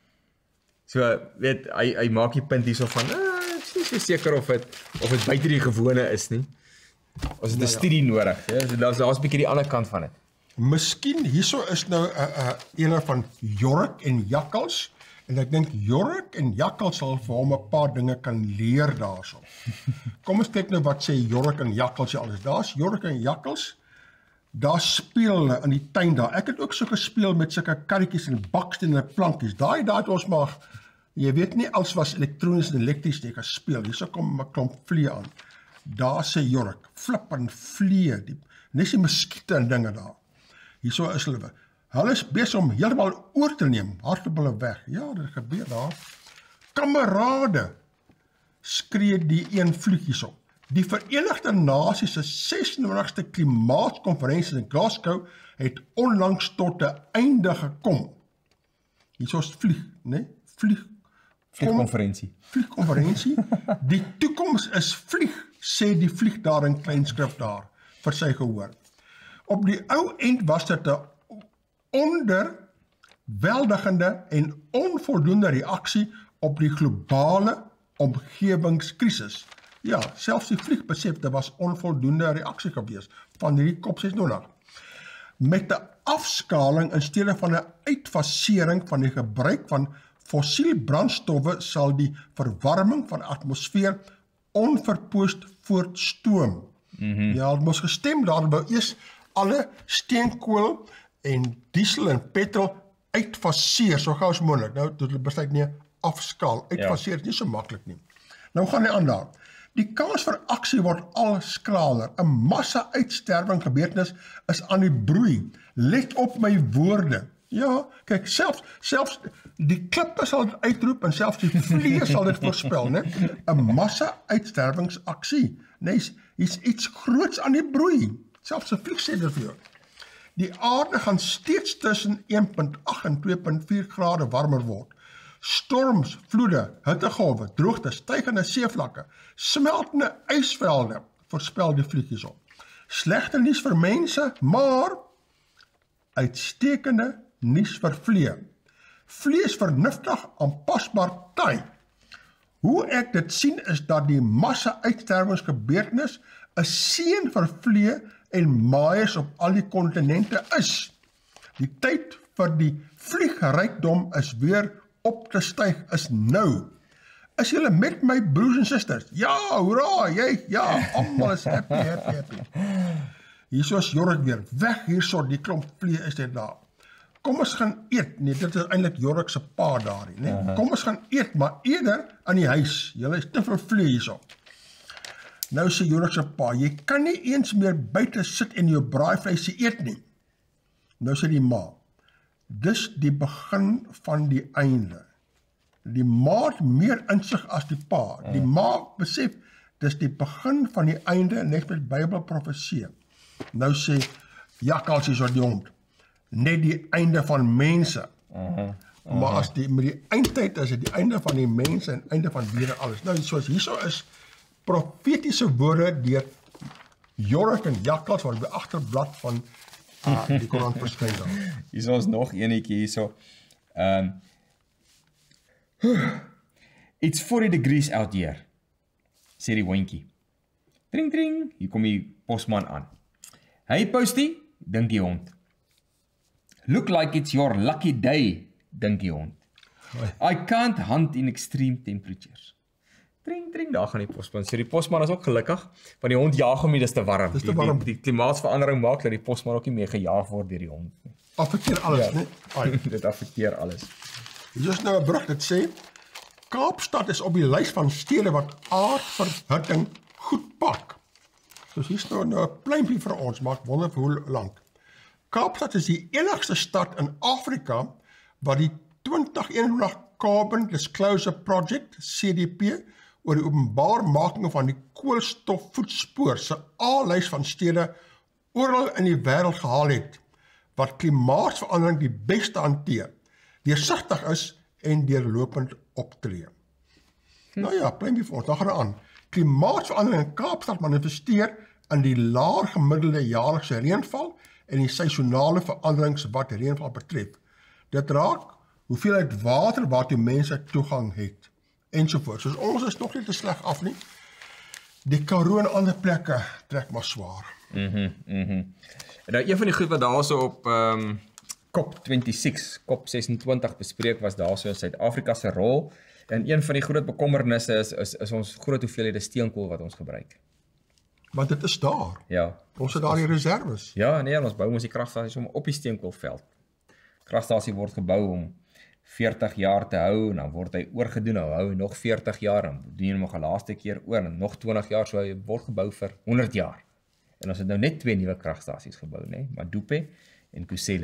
So, weet, hy maak die punt hierso van, ek is nie so seker of het buite die gewone is nie. Ons het 'n studie nodig, ja? Daar's 'n bietjie die ander kant van dit. Miskien hierso is nou 'n van Jork en Jakkals, en ek dink Jork en Jakkals sal vir hom 'n paar dinge kan leer daarso. Kom ons kyk nou wat sê Jork en Jakkals alles. Daar's Jork en Jakkals. Daar speel hulle in die tuin daar. Ek het ook so gespeel met sulke karretjies en baksteen en plankies. Daai het ons maar, jy weet nie, alles was elektronies en elektries nie gespeel. Hierso kom 'n klomp vliee aan. Daar sê Jork, flip en vliee, nes die muskiete en dinge daar. Hierso is hulle. Hulle is besig om heeltemal oor te neem, hardloop hulle weg. Ja, dit gebeur daar. Kamerade, skree die een vlieg hierso. Die Verenigde Nasies se 26ste klimaatskonferensie in Glasgow het onlangs tot 'n einde gekom. Hierso is vlieg, né? Vliegkonferensie. Vliegkonferensie. Die toekoms is vlieg, sê die vlieg daar in kleinskrif daar vir sy gehoor. Op die ou end was dit 'n onderweldigende en onvoldoende reaksie op die globale omgewingskrisis. Ja, selfs die vlieg besef dit was onvoldoende reaksie gewees van hierdie COP26. Met 'n afskaling in steede van 'n uitfasering van die gebruik van fossiel brandstowwe sal die verwarming van die atmosfeer onverpoost voortstoom. Ja, het moes gestem daar wou eers alle steenkool en diesel en petrol uitfaseer so gou as moontlik. Nou dit besluit nie afskaal. Uitfaseer is nie so maklik nie. Nou gaan hy aan daar. Die kans vir aksie word al skraler. 'n Massa-uitsterwing gebeurtenis is aan die broei. Let op my woorde. Ja, kyk, selfs die klippe sal dit uitroep en selfs die vliee sal dit voorspel, né? 'n Massa-uitsterwingsaksie. Nee, is iets groots aan die broei. Selfs 'n vlieg sê dit vir jou. Die aarde gaan steeds tussen 1.8 en 2.4 grade warmer word. Storms, vloede, hittegolwe, droogte, stygende seevlakke, smeltende ysvelde, voorspel die vliegjes op. Slegte nuus vir mense, maar uitstekende nuus vir vlee. Vlee is vernuftig, aanpasbaar taai. Hoe ek dit sien is dat die massa-uitsterwingsgebeurtenis 'n seën vir vlee en maaiers op al die kontinente is. Die tyd vir die vliegrykdom is weer op te styg, is nou. Is julle met my broers en susters? Ja, hoera, ja, almal is happy. Hierso is Jorik weer, weg hierso, die klomp vlee is net daar. Kom ons gaan eet, nee, dit is eintlik Jorik se pa daarin, nee. Kom ons gaan eet, maar eerder aan die huis, julle is te veel vlee hierso. Nou sê Jorik se pa, jy kan nie eens meer buite sit en jou braaivleisie eet nie. Nou sê die ma, dis die begin van die einde. Die ma het meer insig as die pa. Die ma besef, dis die begin van die einde, net met Bybelprofesie. Nou sê Jakkals is die hond, net die einde van mense. Maar as met die eindtyd is dit die einde van die mense en einde van diere alles. Nou soos hierso is profetiese woorde deur Jorik en Jakkals wat by agterblad van die Koran verskyn daar. Hierso is nog enetjie hierso. It's 40 degrees out here, sê die hondjie. Dring, dring, hier kom die posman aan. Hey Postie, dink die hond. Look like it's your lucky day, dink die hond. I can't hunt in extreme temperatures. Dring, dring, daar gaan die posman. So die posman is ook gelukkig, want die hond jaag hom nie, dis te warm. Dis te warm. Die klimaatsverandering maak dat die posman ook nie meer gejaag word deur die hond. Affekteer alles, né? Dit affekteer alles. Hier is nou 'n brug dit sê, Kaapstad is op die lys van stede wat aardverhitting goed pak. So hier is nou 'n pleintjie vir ons, maar ek wonder vir hoe lank. Kaapstad is die enigste stad in Afrika wat die 2021 Carbon Disclosure Project, CDP, oor die openbaarmaking van die koolstofvoetspoor se A-lys van stede oral in die wêreld gehaal het, wat klimaatsverandering die beste hanteer, deursigtig is en deurlopend optree. Nou ja, pleintjie vir ons, dan gaan we aan. Klimaatsverandering in Kaapstad manifesteer in die laer gemiddelde jaarlikse reënval en die seisonale veranderings wat reënval betref. Dit raak hoeveelheid water waartoe mense toegang het, ensovoorts. Dus ons is nog nie te sleg af nie. Die Karoo en ander plekke trek maar swaar. En nou, een van die goed wat daarso op COP26, COP26 bespreek was daarso in Suid-Afrika se rol. En een van die groot bekommernisse is ons groot hoeveelhede steenkool wat ons gebruik. Want dit is daar. Ja. Ons het daar die reserves. Ja, nee, ons bou ons die kragstasie op die steenkoolveld. Kragstasie word gebou om 40 jaar te hou, en dan word hy oorgedoen, nou hou hy nog 40 jaar, dan doen hy nog 'n laaste keer oor, en nog 20 jaar, so hy word gebou vir 100 jaar. En ons het nou net 2 nuwe kragstasies gebou, né? Madupe en Kusile.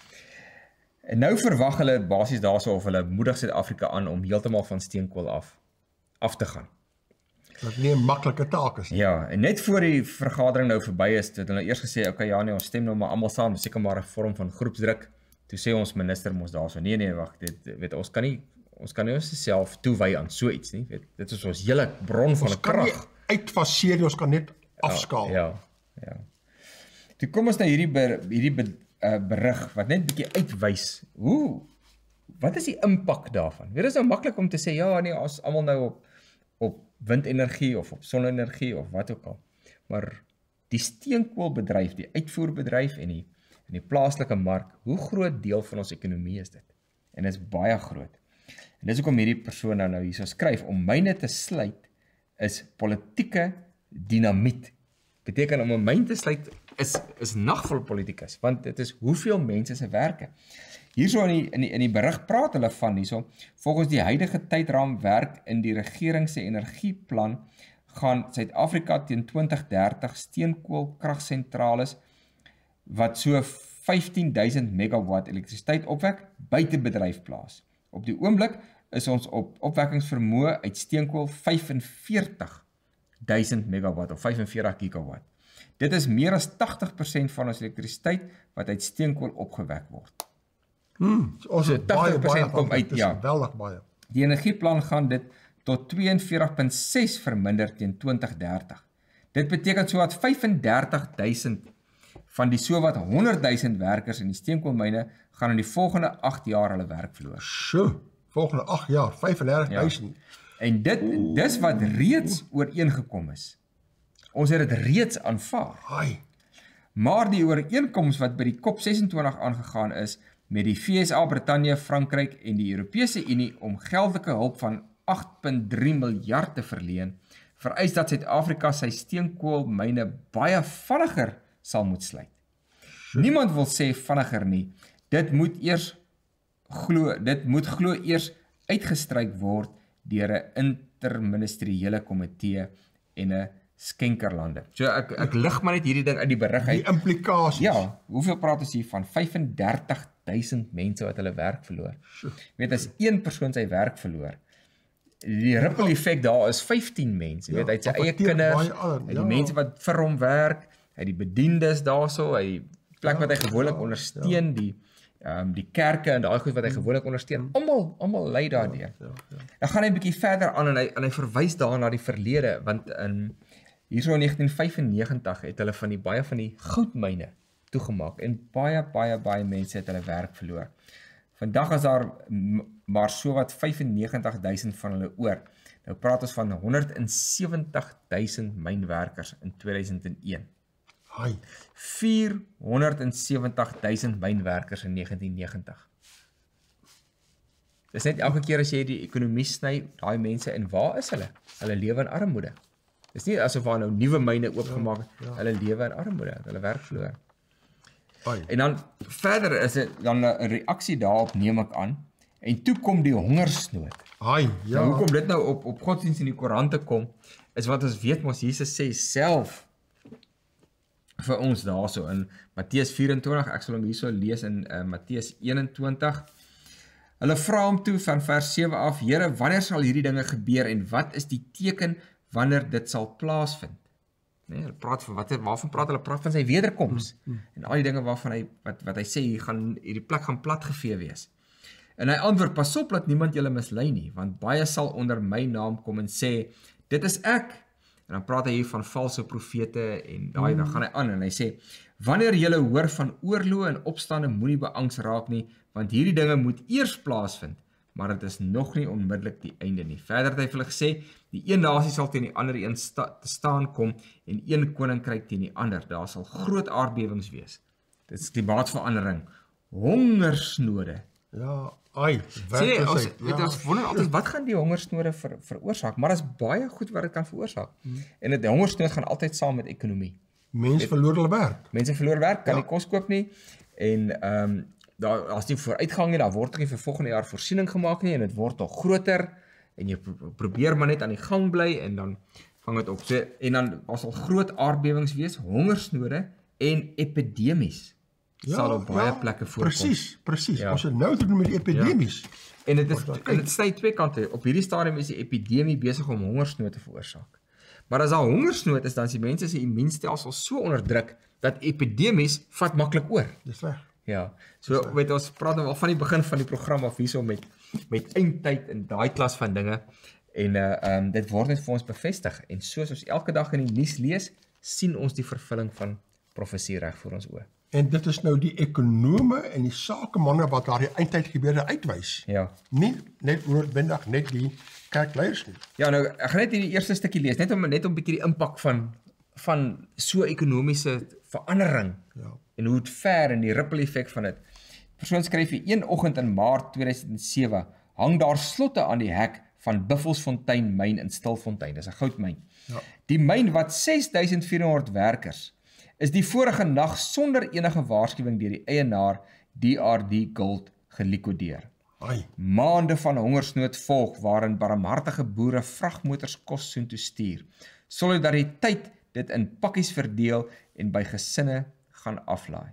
En nou verwag hulle basies daarso of hulle moedig Suid-Afrika aan om heeltemal van steenkool af te gaan. Dat nie 'n maklike taak is nie. Ja, en net voor die vergadering nou verby is, het hulle eers gesê, okay, ja nee, ons stem nou maar almal saam, seker maar 'n vorm van groepsdruk. Toe sê ons minister mos daarso, nee, wag, dit ons kan nie onsself toewy aan so iets nie. Dit is ons hele bron van 'n krag. Ons kan nie uitfaseer, ons kan net afskaal. Ja. Toe kom ons na hierdie berig wat net 'n bietjie uitwys. Wat is die impak daarvan? Dit is nou maklik om te sê, ja nee, ons almal nou op windenergie of op sonne-energie of wat ook al. Maar die steenkoolbedryf, die uitvoerbedryf en die plaaslike mark, hoe groot deel van ons ekonomie is dit? En dit is baie groot. En dis hoekom hierdie persoon nou hierso skryf, om myne te sluit is politieke dinamiet. Beteken om 'n myn te sluit is nagvol politikus, want dit is hoeveel mense se werke. Hierso in die berig praat hulle van hierso, volgens die huidige tydraamwerk in die regering se energieplan gaan Suid-Afrika teen 2030 steenkoolkragsentrales wat so 15.000 megawatt elektrisiteit opwek buite bedryf plaas. Op die oomblik is ons op opwekkingsvermoë uit steenkool 45.000 megawatt of 45 gigawatt. Dit is meer as 80% van ons elektrisiteit wat uit steenkool opgewek word. Ons So het baie 80% kom van uit, dit is ja. geweldig baie. Die energieplan gaan dit tot 42,6 verminder teen 2030. Dit beteken sowat 35,000 van die sowat 100,000 werkers in die steenkoolmyne gaan in die volgende 8 jaar hulle werk verloor. So, volgende 8 jaar, 35,000. En dis wat reeds ooreengekom is. Ons het dit reeds aanvaar. Ai, Maar die ooreenkoms wat by die COP26 aangegaan is met die VSA, Brittanje, Frankryk en die Europese Unie om geldelike hulp van 8,3 miljard te verleen, vereis dat Suid-Afrika sy steenkoolmyne baie vinniger sal moet sluit. Niemand wil sê vinniger nie. Dit moet glo eers uitgestryk word deur 'n interministeriële komitee en 'n skenkerlande. So ek lig maar net hierdie ding uit die berig die uit. implikasies. Ja, hoeveel praat ons hier van 35,000 mense wat hulle werk verloor. Weet as een persoon sy werk verloor, die ripple effek daar is 15 mense. Weet hy het sy eie affekteer kinders, baie ander, hy die mense wat vir hom werk, hy die bediendes daarso, hy die plek wat hy gewoonlik ondersteun, die kerke en daai goed wat hy gewoonlik ondersteun. Almal ly daardeur. Dan gaan hy 'n bietjie verder aan en hy verwys daar na die verlede, want hierso in 1995 het hulle baie van die goudmyne toegemaak en baie mense het hulle werk verloor. Vandag is daar maar sowat 95,000 van hulle oor. Nou praat ons van 170,000 mynwerkers in 2001. Ai, 470,000 mynwerkers in 1990. Dis net elke keer as jy die ekonomie sny, daai mense en waar is hulle? Hulle lewe in armoede. Dis nie asof daar nou nuwe myne oopgemaak het, hulle lewe in armoede, hulle werk verloor. ai. En dan verder is dit dan 'n reaksie daarop neem ek aan. En toe kom die hongersnood. Ai, ja. Nou, hoekom dit nou op godsdienst in die koerante kom, is wat ons weet mos Jesus sê self vir ons daarso in Matteus 24, ek sal hom hierso lees in Matteus 21. Hulle vra hom toe van vers 7 af, Here, wanneer sal hierdie dinge gebeur en wat is die teken wanneer dit sal plaasvind? Nee, hulle praat van waarvan praat hulle? Praat van sy wederkoms en al die dinge waarvan hy wat hy sê hierdie plek gaan platgevee wees. En hy antwoord, pas op dat niemand julle mislei nie, want baie sal onder my naam kom en sê, dit is ek. En dan praat hy hier van valse profete en dan gaan hy aan en hy sê, wanneer julle hoor van oorloë en opstande, moenie beangs raak nie, want hierdie dinge moet eers plaasvind, maar dit is nog nie onmiddellik die einde nie. Verder het hy vir hulle gesê, die een nasie sal teen die ander een te staan kom en een koninkryk teen die ander. Daar sal groot aardbewings wees. Dit is klimaatsverandering, hongersnode. Ja, ai. Sê, ons wonder altyd, wat gaan die hongersnode veroorsaak? Maar daar is baie goed wat dit kan veroorsaak. En die hongersnood gaan altyd saam met ekonomie. Mense verloor hulle werk. Mense verloor werk, kan nie kos koop nie. En daar as nie vooruitgang nie, daar word nie vir volgende jaar voorsiening gemaak nie en dit word nog groter en jy probeer maar net aan die gang bly en dan vang dit op. So, en dan sal groot aardbewings wees, hongersnode en epidemies sal op baie plekke voorkom. Presies. Ons het nou te doen met die epidemies. En dit sny twee kante. Op hierdie stadium is die epidemie besig om hongersnood te veroorsaak. Maar as daar hongersnood is, dan is die mense se immuunstelsel so onderdruk dat epidemies vat maklik oor. Dis reg. Ja, so weet ons praat nou al van die begin van die program af hierso met eindtyd en daai klas van dinge en dit word net vir ons bevestig en soos ons elke dag in die nuus lees, sien ons die vervulling van profesie reg voor ons oë. En dit is nou die ekonome en die sakemanne wat daardie eindtyd gebeure uitwys. Ja. Nie net noodwendig net die kerkleiers nie. Ja, nou ek gaan net hierdie eerste stukkie lees, net om 'n bietjie die impak van so ekonomiese verandering. Ja. En hoe het ver en die ripple effek van dit. Persoon skryf hier, een oggend in Maart 2007 hang daar slotte aan die hek van Buffelsfontein myn in Stilfontein. Dis 'n goudmyn. Ja. Die myn wat 6400 werkers is die vorige nag sonder enige waarskuwing deur die eienaar DRD Gold gelikwideer. Ai. Maande van hongersnood volg waarin barmhartige boere vragmotors kos soontoe stuur. Solidariteit dit in pakkies verdeel en by gesinne gaan aflaai.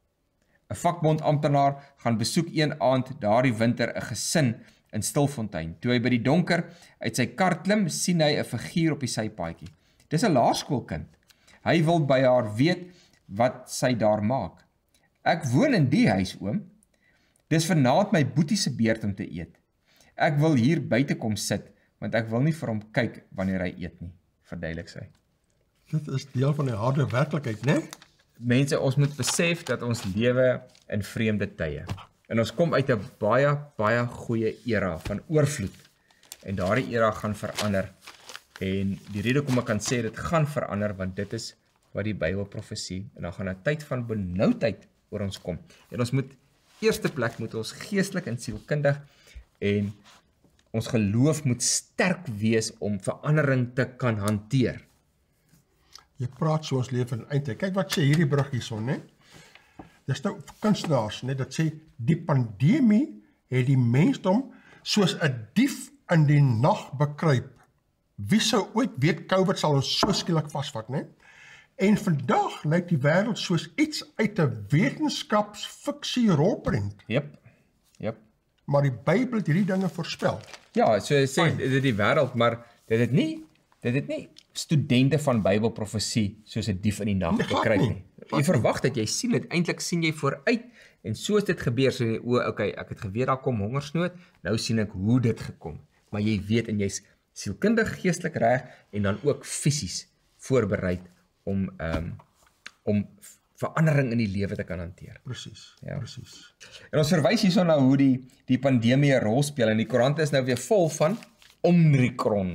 'n Vakbond amptenaar gaan besoek een aand daardie winter 'n gesin in Stilfontein. Toe hy by die donker uit sy kar klim, sien hy 'n figuur op die sypaadjie. Dis 'n laerskoolkind. Hy wil by haar weet wat sy daar maak. Ek woon in die huis, oom. Dis vanaand my boetie se beurt om te eet. Ek wil hier buite kom sit, want ek wil nie vir hom kyk wanneer hy eet nie, verduidelik sy. Dit is deel van die harde werklikheid, né? Mense, ons moet besef dat ons lewe in vreemde tye. En ons kom uit 'n baie goeie era van oorvloed. En daardie era gaan verander. En die rede hoekom ek kan sê dit gaan verander, want dit is wat die Bybel profesie, en dan gaan 'n tyd van benoudheid oor ons kom. En ons moet, eerste plek moet ons geestelik en sielkundig en ons geloof moet sterk wees om verandering te kan hanteer. Jy praat so ons leef in eindtyd. Kyk wat sê hierdie brug hierson, né? Dis nou kunstenaars, né? Dat sê die pandemie het die mensdom soos 'n dief in die nag bekruip. Wie sou ooit weet COVID sal ons so skielik vasvat, né? En vandag lyk die wêreld soos iets uit 'n wetenskapsfiksie rolprent. Jep. Maar die Bybel het hierdie dinge voorspel. Ja, so sê dit die wêreld, maar dit het nie studente van Bybelprofesie soos 'n dief in die nag gekry nie. Jy verwag dat jy sien dit, eintlik sien jy vooruit en so het dit gebeur, so jy, okay, ek het geweet daar kom hongersnood, nou sien ek hoe dit gekom. Maar jy weet en jy's sielkundig, geestelik reg en dan ook fisies voorberei om verandering in die lewe te kan hanteer. Presies, Ja. presies. En ons verwys hierso na hoe die pandemie 'n rol speel en die koerant is nou weer vol van Omicron.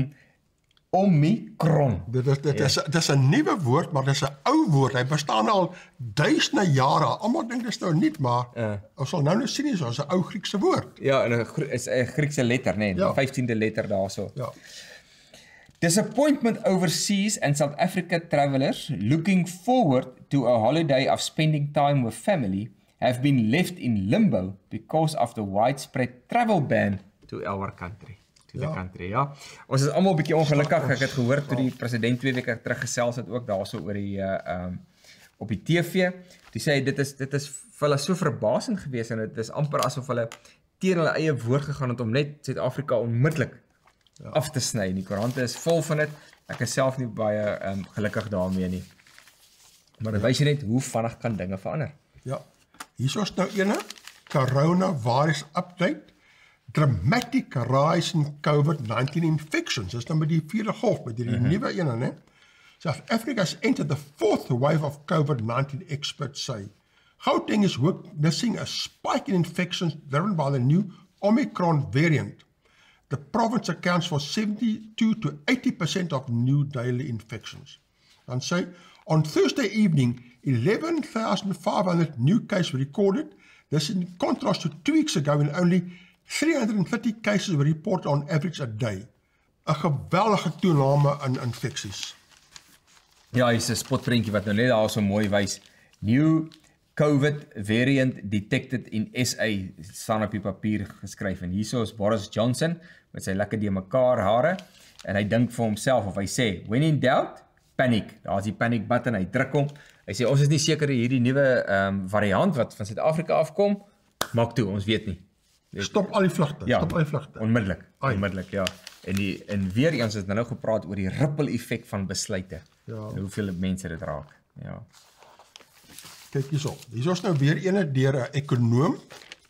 Omicron. Dit is 'n nuwe woord, maar dis 'n ou woord. Hy bestaan al duisende jare. Almal dink dit is nou nuut, maar ons sal nou sien hierso, is 'n ou Griekse woord. Ja, en is 'n Griekse letter, nee, Ja. 15de letter daarso. Ja. Disappointment overseas and South Africa travelers looking forward to a holiday of spending time with family have been left in limbo because of the widespread travel ban to our country. To the country, ja. Ons is almal 'n bietjie ongelukkig. Ek het gehoor toe die president 2 weke terug gesels het ook daarso oor die op die TV. Die sê dit is vir hulle so verbasend geweest en dit is amper asof hulle teen hulle eie woord gegaan het om net Suid-Afrika onmiddellik af te sny. Die koerante is vol van dit. Ek is self nie baie gelukkig daarmee nie. Maar dit wys net hoe vinnig kan dinge verander. Ja. Hier is nou ene coronavirus update. Dramatic rise in COVID-19 infections. Dis nou met die vierde golf, met die nuwe ene, né? South Africa has entered the fourth wave of COVID-19, experts say. Gauteng is witnessing a spike in infections driven by the new Omicron variant. The province accounts for 72 to 80% of new daily infections. Dan say, on Thursday evening, 11,500 new cases were recorded. This in contrast to 2 weeks ago when only 330 cases were reported on average a day. 'n Geweldige toename in infeksies. Ja, hier is 'n spotprentjie wat nou net daar so mooi wys. New COVID variant detected in SA, staan op die papier geskryf. En hierso is Boris Johnson met sy lekker die mekaar hare en hy dink vir homself of hy sê, when in doubt, panic. Daar's die panic button, hy druk hom. Hy sê ons is nie seker hierdie nuwe variant wat van Suid-Afrika afkom, maak toe, ons weet nie. Stop al die vlugte, Ja, stop al die vlugte. onmiddellik, ja. En weer eens het nou gepraat oor die ripple effek van besluite. Ja. En hoeveel mense dit raak. Ja. Kyk hierso. Hier is nou weer ene deur 'n ekonoom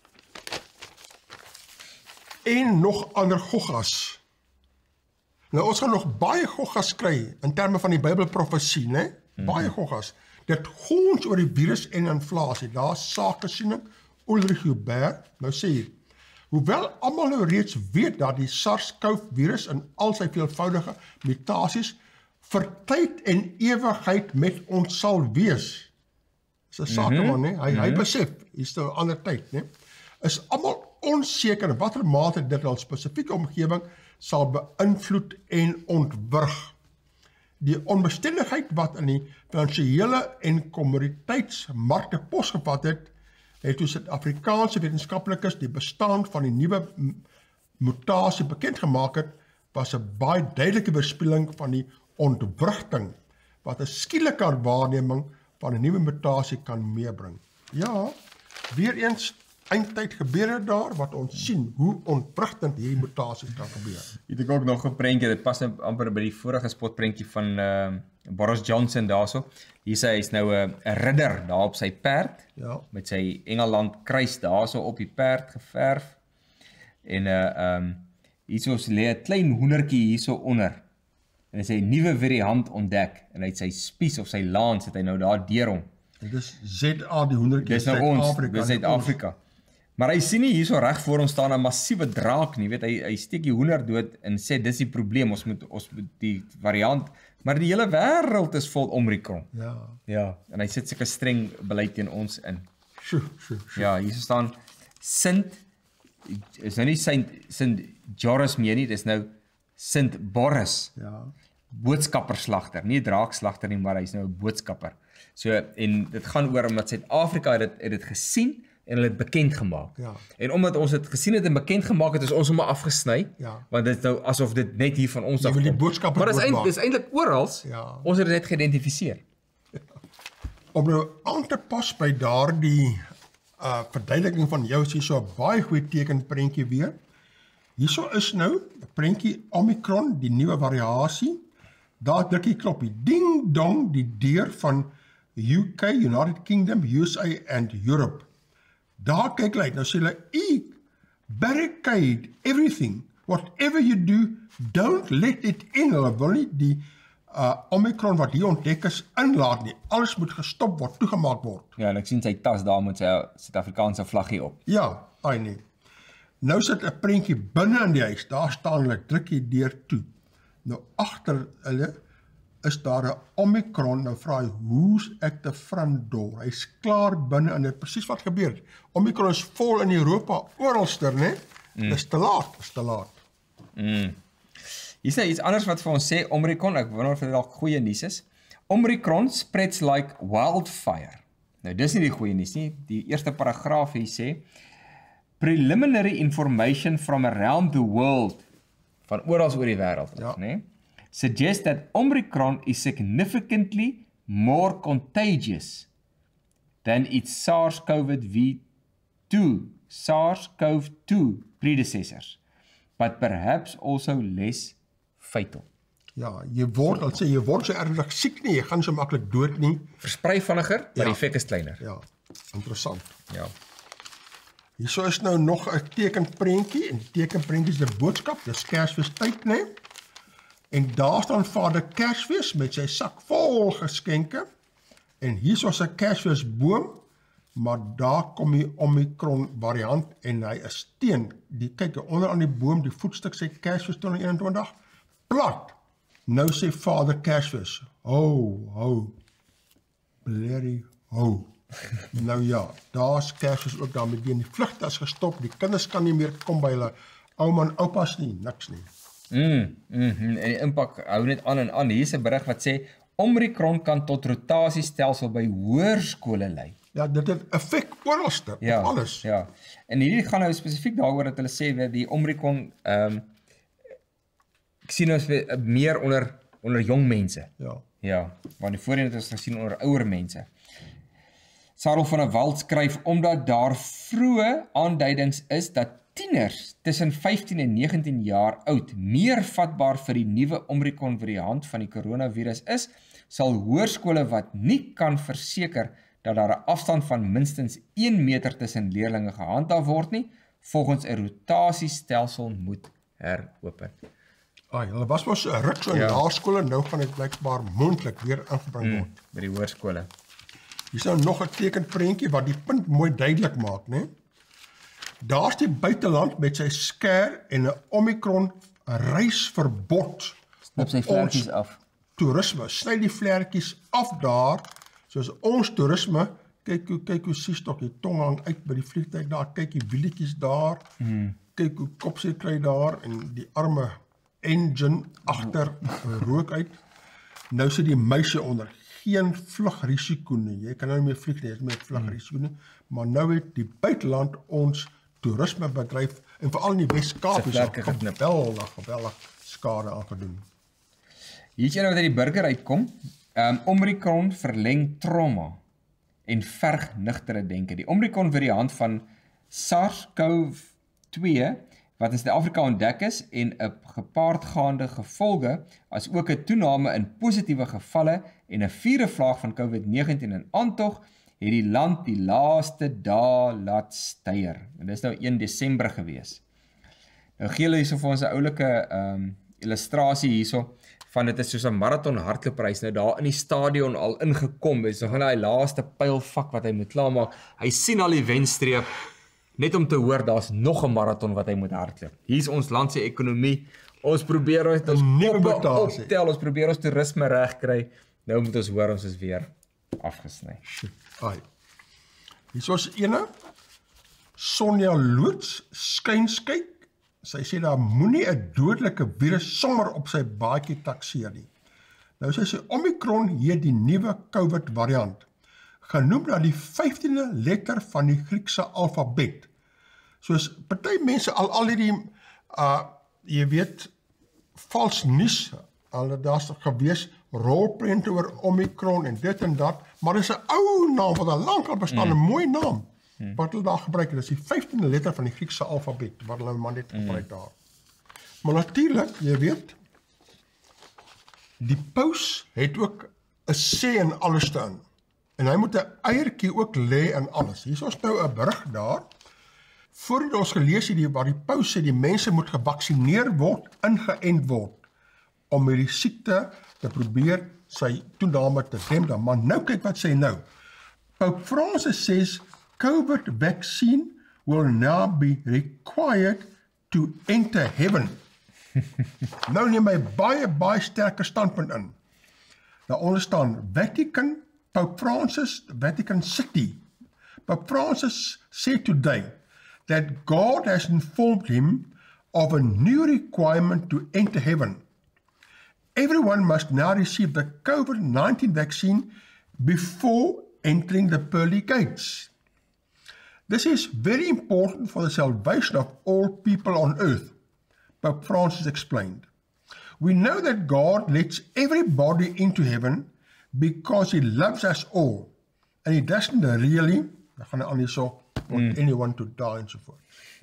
en nog ander goggas. Nou ons gaan nog baie goggas kry in terme van die Bybelprofesie, né? Baie goggas. Dit gons oor die virus en inflasie. Daar's sakesiening Ulrich Huber nou sê hier. Hoewel almal nou reeds weet dat die SARS-CoV-virus in al sy veelvoudige mutasies vir tyd en ewigheid met ons sal wees. Dis 'n sakeman, né? Hy besef, hier's nou 'n ander tyd, né? Is almal onseker in watter mate dit al spesifieke omgewing sal beïnvloed en ontwrig. Die onbestendigheid wat in die finansiële en kommoditeitsmarkte posgevat het toe Suid-Afrikaanse wetenskaplikes die bestaan van die nuwe mutasie bekend gemaak het, was 'n baie duidelike weerspieëling van die ontwrigting wat 'n skielike waarneming van 'n nuwe mutasie kan meebring. Ja, weer eens eindtyd gebeure daar wat ons sien hoe ontwrigtend hierdie mutasies kan gebeur. Hier het ek ook nog 'n prentjie, dit pas amper by die vorige spotprentjie van Boris Johnson daarso. Hier hy's nou 'n ridder daar op sy perd Ja. met sy Engeland kruis daarso op die perd geverf. En hierso lê 'n klein hoendertjie hierso onder. En hy sê 'n nuwe variant ontdek en hy het sy spies of sy lans het hy nou daar deur hom. Dit is ZA die hoendertjie. Dis nou ons, dis Suid-Afrika. Maar hy sien nie hierso reg voor hom staan 'n massiewe draak nie, weet hy steek die hoender dood en sê dis die probleem, ons moet die variant, maar die hele wêreld is vol Omicron. Ja. Ja, en hy sit sulke streng beleid teen ons in. Sjoe. Ja, hier staan is nou nie Sint Joris meer nie, dis nou Sint Boris. Ja. Boodskapperslagter, nie 'n draakslagter nie, maar hy's nou 'n boodskapper. So en dit gaan oor omdat Suid-Afrika het dit gesien en hulle het bekend gemaak. Ja. En omdat ons dit gesien het en bekend gemaak het, is ons hom afgesny. Ja. Want dit is nou asof dit net hier van ons Jy wil die afkom. boodskapper Maar doodmaak. dis eintlik oral. Ja. Ons het dit net geïdentifiseer. Om nou aan te pas by daardie verduideliking van jou, is hier so 'n baie goeie tekenprentjie weer. Hierso is nou 'n prentjie Omicron, die nuwe variasie. Daar druk die knoppie ding dong, die deur van UK, United Kingdom, USA and Europe. Daar kyk hulle uit, nou sê hulle, barricade everything, whatever you do, don't let it in. Hulle wil nie die Omicron wat hier ontdek is inlaat nie. Alles moet gestop word, toegemaak word. Ja, en ek sien sy tas daar met sy Suid-Afrikaanse vlaggie op. Ja, nee. Nou sit 'n prentjie binne in die huis. Daar staan hulle, druk die deur toe. Nou agter hulle is daar 'n Omicron. Nou vra hy, "Who's at the front door?" Hy's klaar binne en dit presies wat gebeur het. Omicron is vol in Europa, oralster, né? Dis te laat. Hier is iets anders wat vir ons sê, Omicron, ek wonder of dit dalk goeie nuus is. Omicron spreads like wildfire. Nou dis nie die goeie nuus nie. Die eerste paragraaf hier sê, preliminary information from around the world, van oral oor die wêreld, Ja. né? Suggests that Omicron is significantly more contagious than its SARS-CoV-2 predecessors, but perhaps also less fatal. Ja, jy word so ernstig siek nie, jy gaan so maklik dood nie. Versprei vinniger, maar Ja. die effek is kleiner. Ja, interessant. Ja. Hierso is nou nog 'n tekenprentjie, en die tekenprentjie is 'n boodskap, dis Kersfeestyd, né? En daar staan Vader Kersfees met sy sak vol geskenke. En hierso is 'n Kersfeesboom, maar daar kom die Omicron variant en hy is teen. Kyk onder aan die boom, die voetstuk sê Kersfees 2021 plat. Nou sê Vader Kersfees, ho, blerry ho. Nou ja, daar's Kersfees ook daarmee, die vlugte is gestop, die kinders kan nie meer kom by hulle ouma en oupas nie, niks nie. En die impak hou net aan en aan. Hier is 'n berig wat sê Omicron kan tot rotasiestelsel by hoërskole lei. Ja, dit het effek oralste, op alles. Ja. En hierdie gaan nou spesifiek daaroor dat hulle sê dat die Omicron ek sien ons meer onder jong mense. Ja. Ja, want die voorheen het ons gesien onder ouer mense. Sarel van der Walt skryf, omdat daar vroeë aanduidings is dat tieners tussen 15 en 19 jaar oud meer vatbaar vir die nuwe Omicron variant van die coronavirus is, sal hoërskole wat nie kan verseker dat daar 'n afstand van minstens 1 meter tussen leerdlinge gehandhaaf word nie, volgens 'n rotasiestelsel moet heropen. Hulle was mos 'n ruk so in laerskole, nou gaan dit blykbaar moontlik weer ingebring word. By die hoërskole. Hier is nou nog 'n tekenprentjie wat die punt mooi duidelik maak, né? Daar's die buiteland met sy skêr en 'n Omicron reisverbod. Snap sy vlekkies af. Toerisme, sny die vlekkies af daar, soos ons toerisme, kyk hoe siestok, die tong hang uit by die vliegtuig daar, kyk die wielietjies daar, kyk hoe kopsie kry daar, en die arme engine agter rook uit. Nou sit die meisie onder, geen vlugrisiko nie, jy kan nou nie meer vlieg nie, jy het meer vlugrisiko nie, maar nou het die buiteland ons toerismebedryf, en veral in die Wes-Kaap, is geweldig skade aangedoen. Hier is een wat uit die burger uitkom. Omicron verleng trauma en verg nugtere denke. Die Omicron variant van SARS-CoV-2 wat in Suid-Afrika ontdek is en 'n gepaardgaande gevolge as ook 'n toename in positiewe gevalle en 'n vierde vlaag van COVID-19 in aantog, het die land die laaste dae laat styer. En dis nou 1 Desember gewees. Nou gee hulle hierso vir ons 'n oulike illustrasie hierso van dit is soos 'n marathon hardloopprys nou daar in die stadion al ingekom is. So gaan hy laaste pylvak wat hy moet klaarmaak. Hy sien al die wenstreep net om te hoor daar's nog 'n marathon wat hy moet hardloop. Hier's ons land se ekonomie. Ons probeer ons koppe optel, ons probeer ons toerisme regkry. Nou moet ons hoor ons is weer afgesny. Ai. Hier is ene Sonja Loots skynskyk. Sy sê daar moenie 'n dodelike virus sommer op sy baadjie takseer nie. Nou sy Omicron hier die nuwe COVID variant, genoem na die 15de letter van die Griekse alfabet. Soos party mense al hierdie jy weet vals nuus, daar's gewees rolprente oor Omicron en dit en dat, maar dis 'n ou naam wat al lank al bestaan, 'n mooi naam. Wat hulle daar gebruik, dit is die 15de letter van die Griekse alfabet, wat hulle maar net gebruik daar. Maar natuurlik, jy weet, die paus het ook 'n sê in alles te in. En hy moet 'n eiertjie ook lê in alles. Hier is nou 'n berig daar, voordat ons gelees het waar die paus sê die mense moet gevaksineer word, ingeënt word, om hierdie siekte te probeer sy toename te demp. Maar nou kyk wat sê nou. Pope Francis says COVID vaccine will now be required to enter heaven. Nou neem my baie sterker standpunt in. Daaronder staan Vatican, Pope Francis, Vatican City. Pope Francis said today that God has informed him of a new requirement to enter heaven. Everyone must now receive the COVID-19 vaccine before entering the pearly gates. This is very important for the salvation of all people on earth, Pope Francis explained. We know that God lets everybody into heaven because he loves us all, and he doesn't really, dan gaan hy aan hierso, want anyone to die en so voort.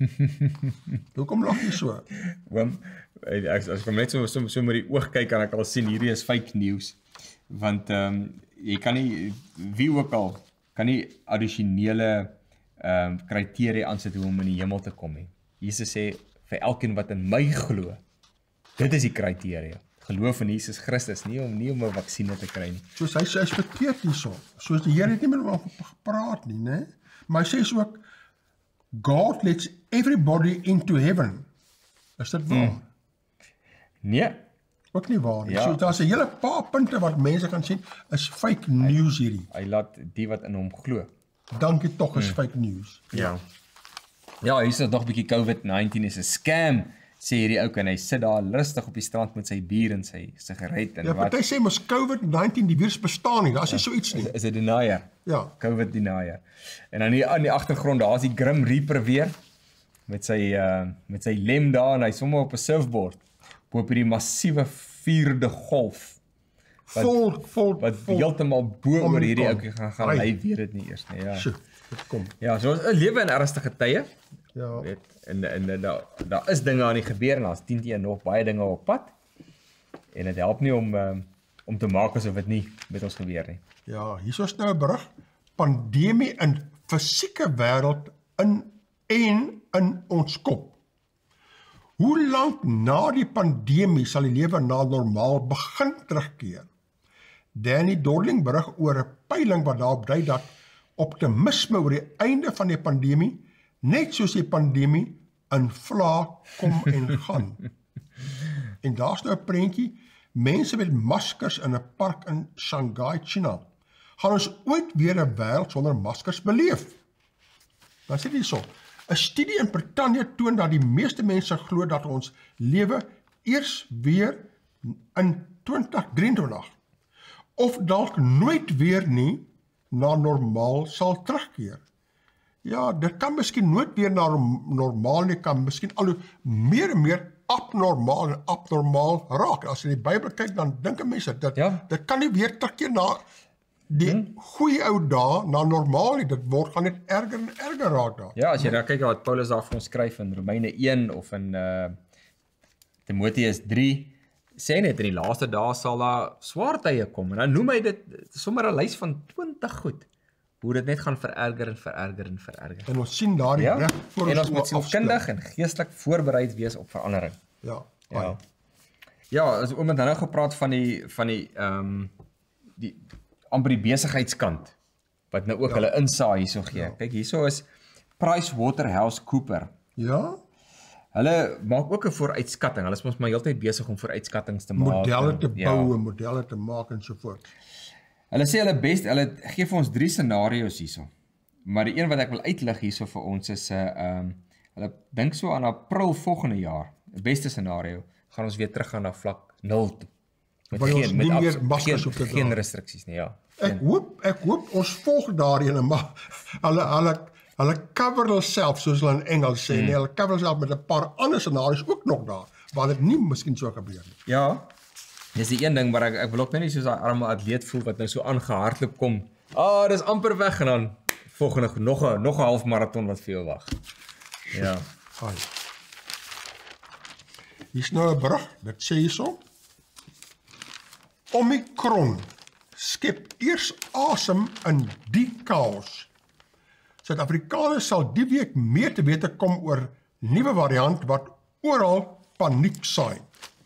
Hoekom lag jy so? Oom, as ek net so met die oog kyk, kan ek al sien, hierdie is fake news, want jy kan nie, wie ook al, kan nie addisionele kriteria aansit hoe om in die hemel te kom nie. Jesus sê, vir elkeen wat in my glo, dit is die kriteria. Geloof in Jesus Christus, nie om 'n vaksine te kry nie. Soos hy sê, hy is verkeerd hierso. Soos die Here het nie met hom gepraat nie, né? Maar hy sê ook, God lets everybody into heaven. Is dit waar? Nee. Ook nie waar nie. Ja. So daar's 'n hele paar punte wat mense gaan sien, is fake news hierdie. Hy laat die wat in hom glo. Dankie tog is fake news. Ja. Ja, hier is nog 'n bietjie COVID-19 is 'n scam, sê hierdie ou en hy sit daar rustig op die strand met sy bier en sy sigaret en ja, wat. Ja, party sê mos COVID-19 die virus bestaan nie. Daar's nie so iets nie. Is 'n denier. Ja. COVID denier. En dan hier aan die agtergrond, daar's die Grim Reaper weer met sy lem daar en hy sommer op 'n surfboard op hierdie massiewe 4de golf. Wat heeltemal bo oor hierdie ouetjie gaan hy weet dit nie eers nie. Ja. Sjoe, dit kom. Ja, so 'n lewe in ernstige tye. Ja. Weet, en daar is dinge aan die gebeur en daar's 10 nog baie dinge op pad. En dit help nie om te maak asof dit nie met ons gebeur nie. Ja, hier is nou 'n berig, pandemie in fisieke wêreld in ons kop. Hoe lank na die pandemie sal die lewe na normaal begin terugkeer? Danny Dorling berig oor 'n peiling wat daarop dui dat optimisme oor die einde van die pandemie, net soos die pandemie, in vlae kom en gaan. En daar's nou 'n prentjie, mense met maskers in 'n park in Shanghai, China. Gaan ons ooit weer 'n wêreld sonder maskers beleef? Dan sê hierso, 'n studie in Brittanje toon dat die meeste mense glo dat ons lewe eers weer in 2023 of dalk nooit weer nie na normaal sal terugkeer. Ja, dit kan miskien nooit weer na normaal nie, kan miskien al hoe meer en meer abnormaal raak. As jy in die Bybel kyk, dan dink mense dit kan nie weer terugkeer na die goeie ou dae na normaal nie, dit gaan net erger en erger raak daar. Ja, as jy dan kyk wat Paulus daar vir ons skryf in Romeine 1 of in Timoteus 3, sê net in die laaste dae sal daar swaar tye kom. En dan noem hy dit sommer 'n lys van 20 goed, hoe dit net gaan vererger en vererger en vererger. En ons sien daardie reg voor en ons oë moet sielkundig en geestelik voorbereid wees op verandering. Ja. Ja, as oom het nou gepraat van die amper die besigheidskant wat nou ook hulle insaai hierso gee. Kyk, hierso is PricewaterhouseCoopers. Ja, Hulle maak ook 'n vooruitskatting. Hulle is mos maar heeltyd besig om vooruitskattings te maak. modelle te bou en modelle te maak en so voort. Hulle sê hulle gee vir ons 3 scenario's hierso. Maar die een wat ek wil uitlig hierso vir ons is hulle dink so aan April volgende jaar. Die beste scenario gaan ons weer teruggaan na vlak 0 toe. Met Waar ons nie meer maskers hoef te dra. geen restriksies nie, ja. Ek hoop ons volg daarin, maar hulle cover hulself, soos hulle in Engels sê, nee, hulle cover hulself met 'n paar ander scenario's ook nog daar, waar dit nie miskien so gebeur nie. Ja, dis die een ding, maar ek wil ook net nie soos 'n arme atleet voel wat nou so aangehardloop kom. Dis amper weg en dan volgende nog 'n half maraton wat vir jou wag. Ja. Ai. Hier's nou 'n berig, dit sê hierso: Omicron skep eers asem in die chaos. Suid-Afrikaners sal die week meer te wete kom oor nuwe variant wat oral paniek saai.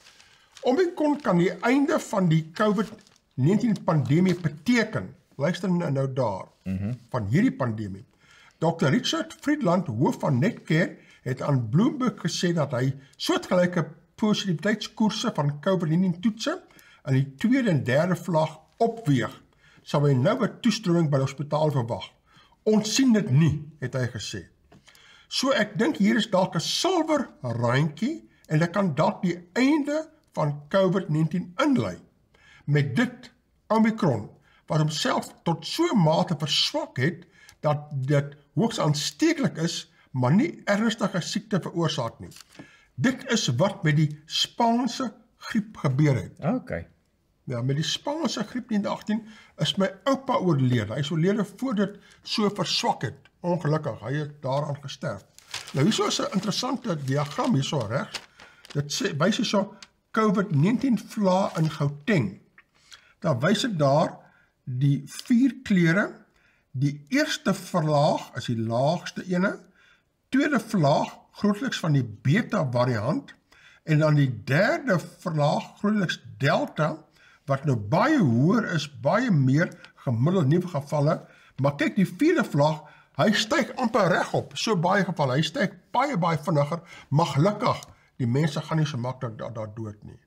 Omicron kan die einde van die COVID-19 pandemie beteken. Luister nou daar, van hierdie pandemie. Dr. Richard Friedland, hoof van Netcare, het aan Bloomberg gesê dat hy soortgelyke positiviteitskoerse van COVID-19 toetse in die tweede en derde vlaag opweeg, sal hy nou 'n toestroming by die hospitaal verwag. Ons sien dit nie, het hy gesê. So ek dink hier is dalk 'n silwer randjie en dit kan dalk die einde van COVID-19 inlei. Met dit Omicron, wat homself tot so 'n mate verswak het dat dit hoogs aansteeklik is, maar nie ernstige siekte veroorsaak nie. Dit is wat met die Spaanse griep gebeur het. Okay. Ja, met die Spaanse griep 1918 is my oupa oorlede. Hy is oorlede voor dit so verswak het. Ongelukkig, hy het daaraan gesterf. Nou hierso is 'n interessante diagram hierso regs. Dit sê wys hierso COVID-19 vlae in Gauteng. Dan wys dit daar die 4 kleure. Die eerste vlaag is die laagste ene. Tweede vlaag grootliks van die beta variant en dan die derde vlaag grootliks delta wat nou baie hoër is, baie meer gemiddeld nuwe gevalle, maar kyk die vierde vlaag, hy styg amper regop, so baie gevalle, hy styg baie vinniger, maar gelukkig, die mense gaan nie so maklik daar dood nie.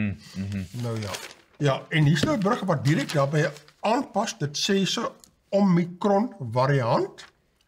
Nou ja. Ja, en hier's nou 'n brug wat direk daarbey aanpas, dit sê so Omicron variant.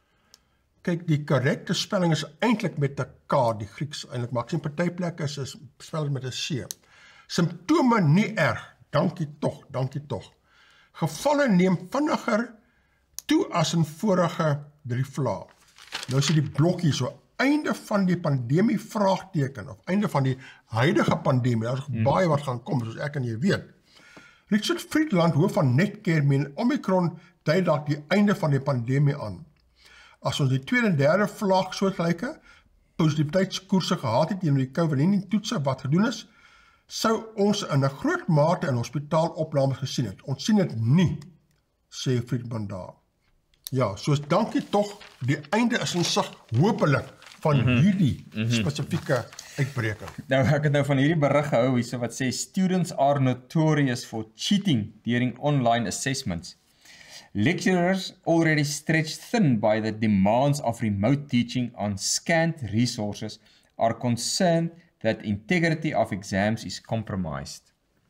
Kyk, die korrekte spelling is eintlik met 'n K, die Grieks eintlik, maar ek sien party plekke is spel met 'n C. Simptome nie erg, dankie tog. Gevalle neem vinniger toe as in vorige 3 vlae. Nou is die blokkie so einde van die pandemie vraagteken of einde van die huidige pandemie. Daar is baie wat gaan kom, soos ek en jy weet. Richard Friedland, hoof van Netcare, meen Omicron dui dalk die einde van die pandemie aan. As ons die tweede en derde vlaag soortgelyke positiviteitskoerse gehad het teen die COVID-19 toetse wat gedoen is, sou ons in 'n groot mate in hospitaalopnames gesien het. Ons sien dit nie, sê Friedland daar. Ja, soos dankie tog, die einde is in sig, hopelik, van hierdie spesifieke uitbreking. Nou, ek het nou van hierdie berig gehou hierso wat sê students are notorious for cheating during online assessments. Lecturers already stretched thin by the demands of remote teaching on scant resources are concerned that integrity of exams is compromised.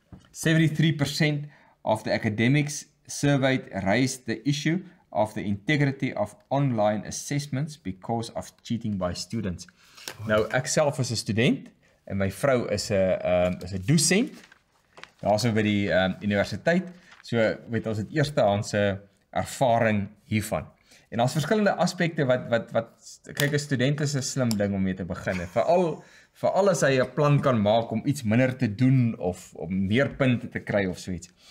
73% of the academics surveyed raised the issue of the integrity of online assessments because of cheating by students. Nou, ek self is 'n student en my vrou is 'n dosent. Daarso by die universiteit. So weet ons het eerstehandse ervaring hiervan. En daar's verskillende aspekte wat kyk, 'n student is 'n slim ding om mee te begin. Veral as hy 'n plan kan maak om iets minder te doen of om meer punte te kry of so iets.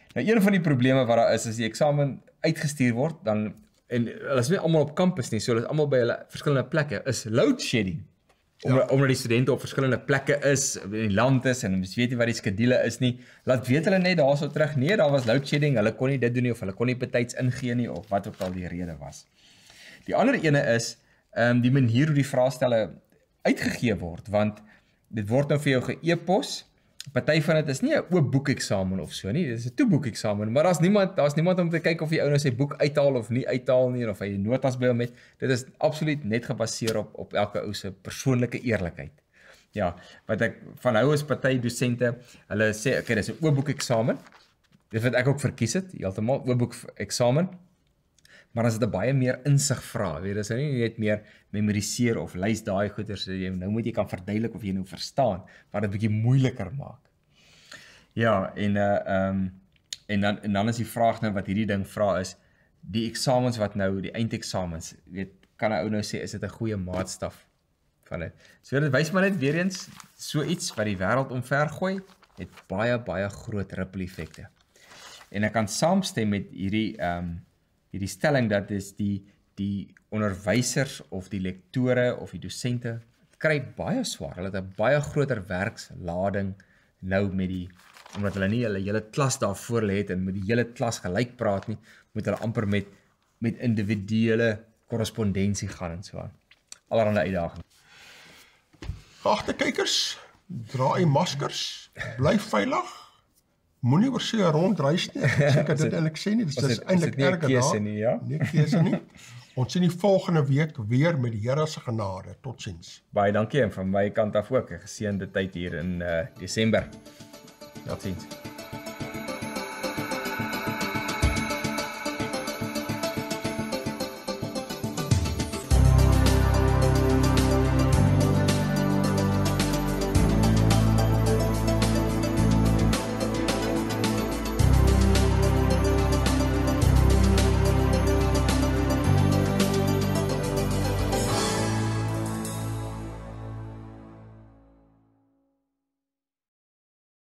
Nou een van die probleme wat daar is as die eksamen uitgestuur word, dan en hulle is nie almal op kampus nie, so hulle is almal by hulle verskillende plekke, is load shedding. Omdat die studente op verskillende plekke is, in die land is, en ons weet nie wat die skedule is nie, laat weet hulle net daarso terug, nee, daar was load shedding, hulle kon nie dit doen nie, of hulle kon nie betyds ingee nie, of wat ook al die rede was. Die ander ene is, die manier hoe die vraestelle uitgegee word, want dit word nou vir jou ge-e-pos. Party van dit is nie 'n oop boek eksamen of so nie, dit is 'n toe boek eksamen, maar daar's niemand om te kyk of die ou nou sy boek uithaal of nie uithaal nie, of hy notas by hom het. Dit is absoluut net gebaseer op elke ou se persoonlike eerlikheid. Ja, wat ek van hou is party dosente, hulle sê, okay, dis 'n oop boek eksamen. Dit wat ek ook verkies het, heeltemal oop boek eksamen. Maar as dit 'n baie meer insig vra, weet dis nou nie net meer memoriseer of lys daai goeters, so nou moet jy kan verduidelik of jy nou verstaan, wat dit bietjie moeiliker maak. Ja, en dan is die vraag nou wat hierdie ding vra is, die eksamens wat nou, die eindeksamens, weet, kan 'n ou nou sê, is dit 'n goeie maatstaf van dit. So dit wys maar net weer eens, so iets wat die wêreld omver gooi, het baie groot ripple effekte. En ek kan saamstem met hierdie stelling dat is die onderwysers of die lektore of die dosente kry baie swaar. Hulle het 'n baie groter werkslading nou omdat hulle nie hulle hele klas daar voor lê het en met die hele klas gelyk praat nie, moet hulle amper met individuele korrespondensie gaan en so aan. Allerhande uitdagings. Geagte kykers, dra u maskers, bly veilig. Moenie oor see rondreis nie. Seker dit eintlik sê nie, dis eintlik erger daar. Nie keuse nie. Ons sien die volgende week weer met die Here se genade. Totsiens. Baie dankie en van my kant af ook 'n geseënde tyd hier in Desember. Totsiens.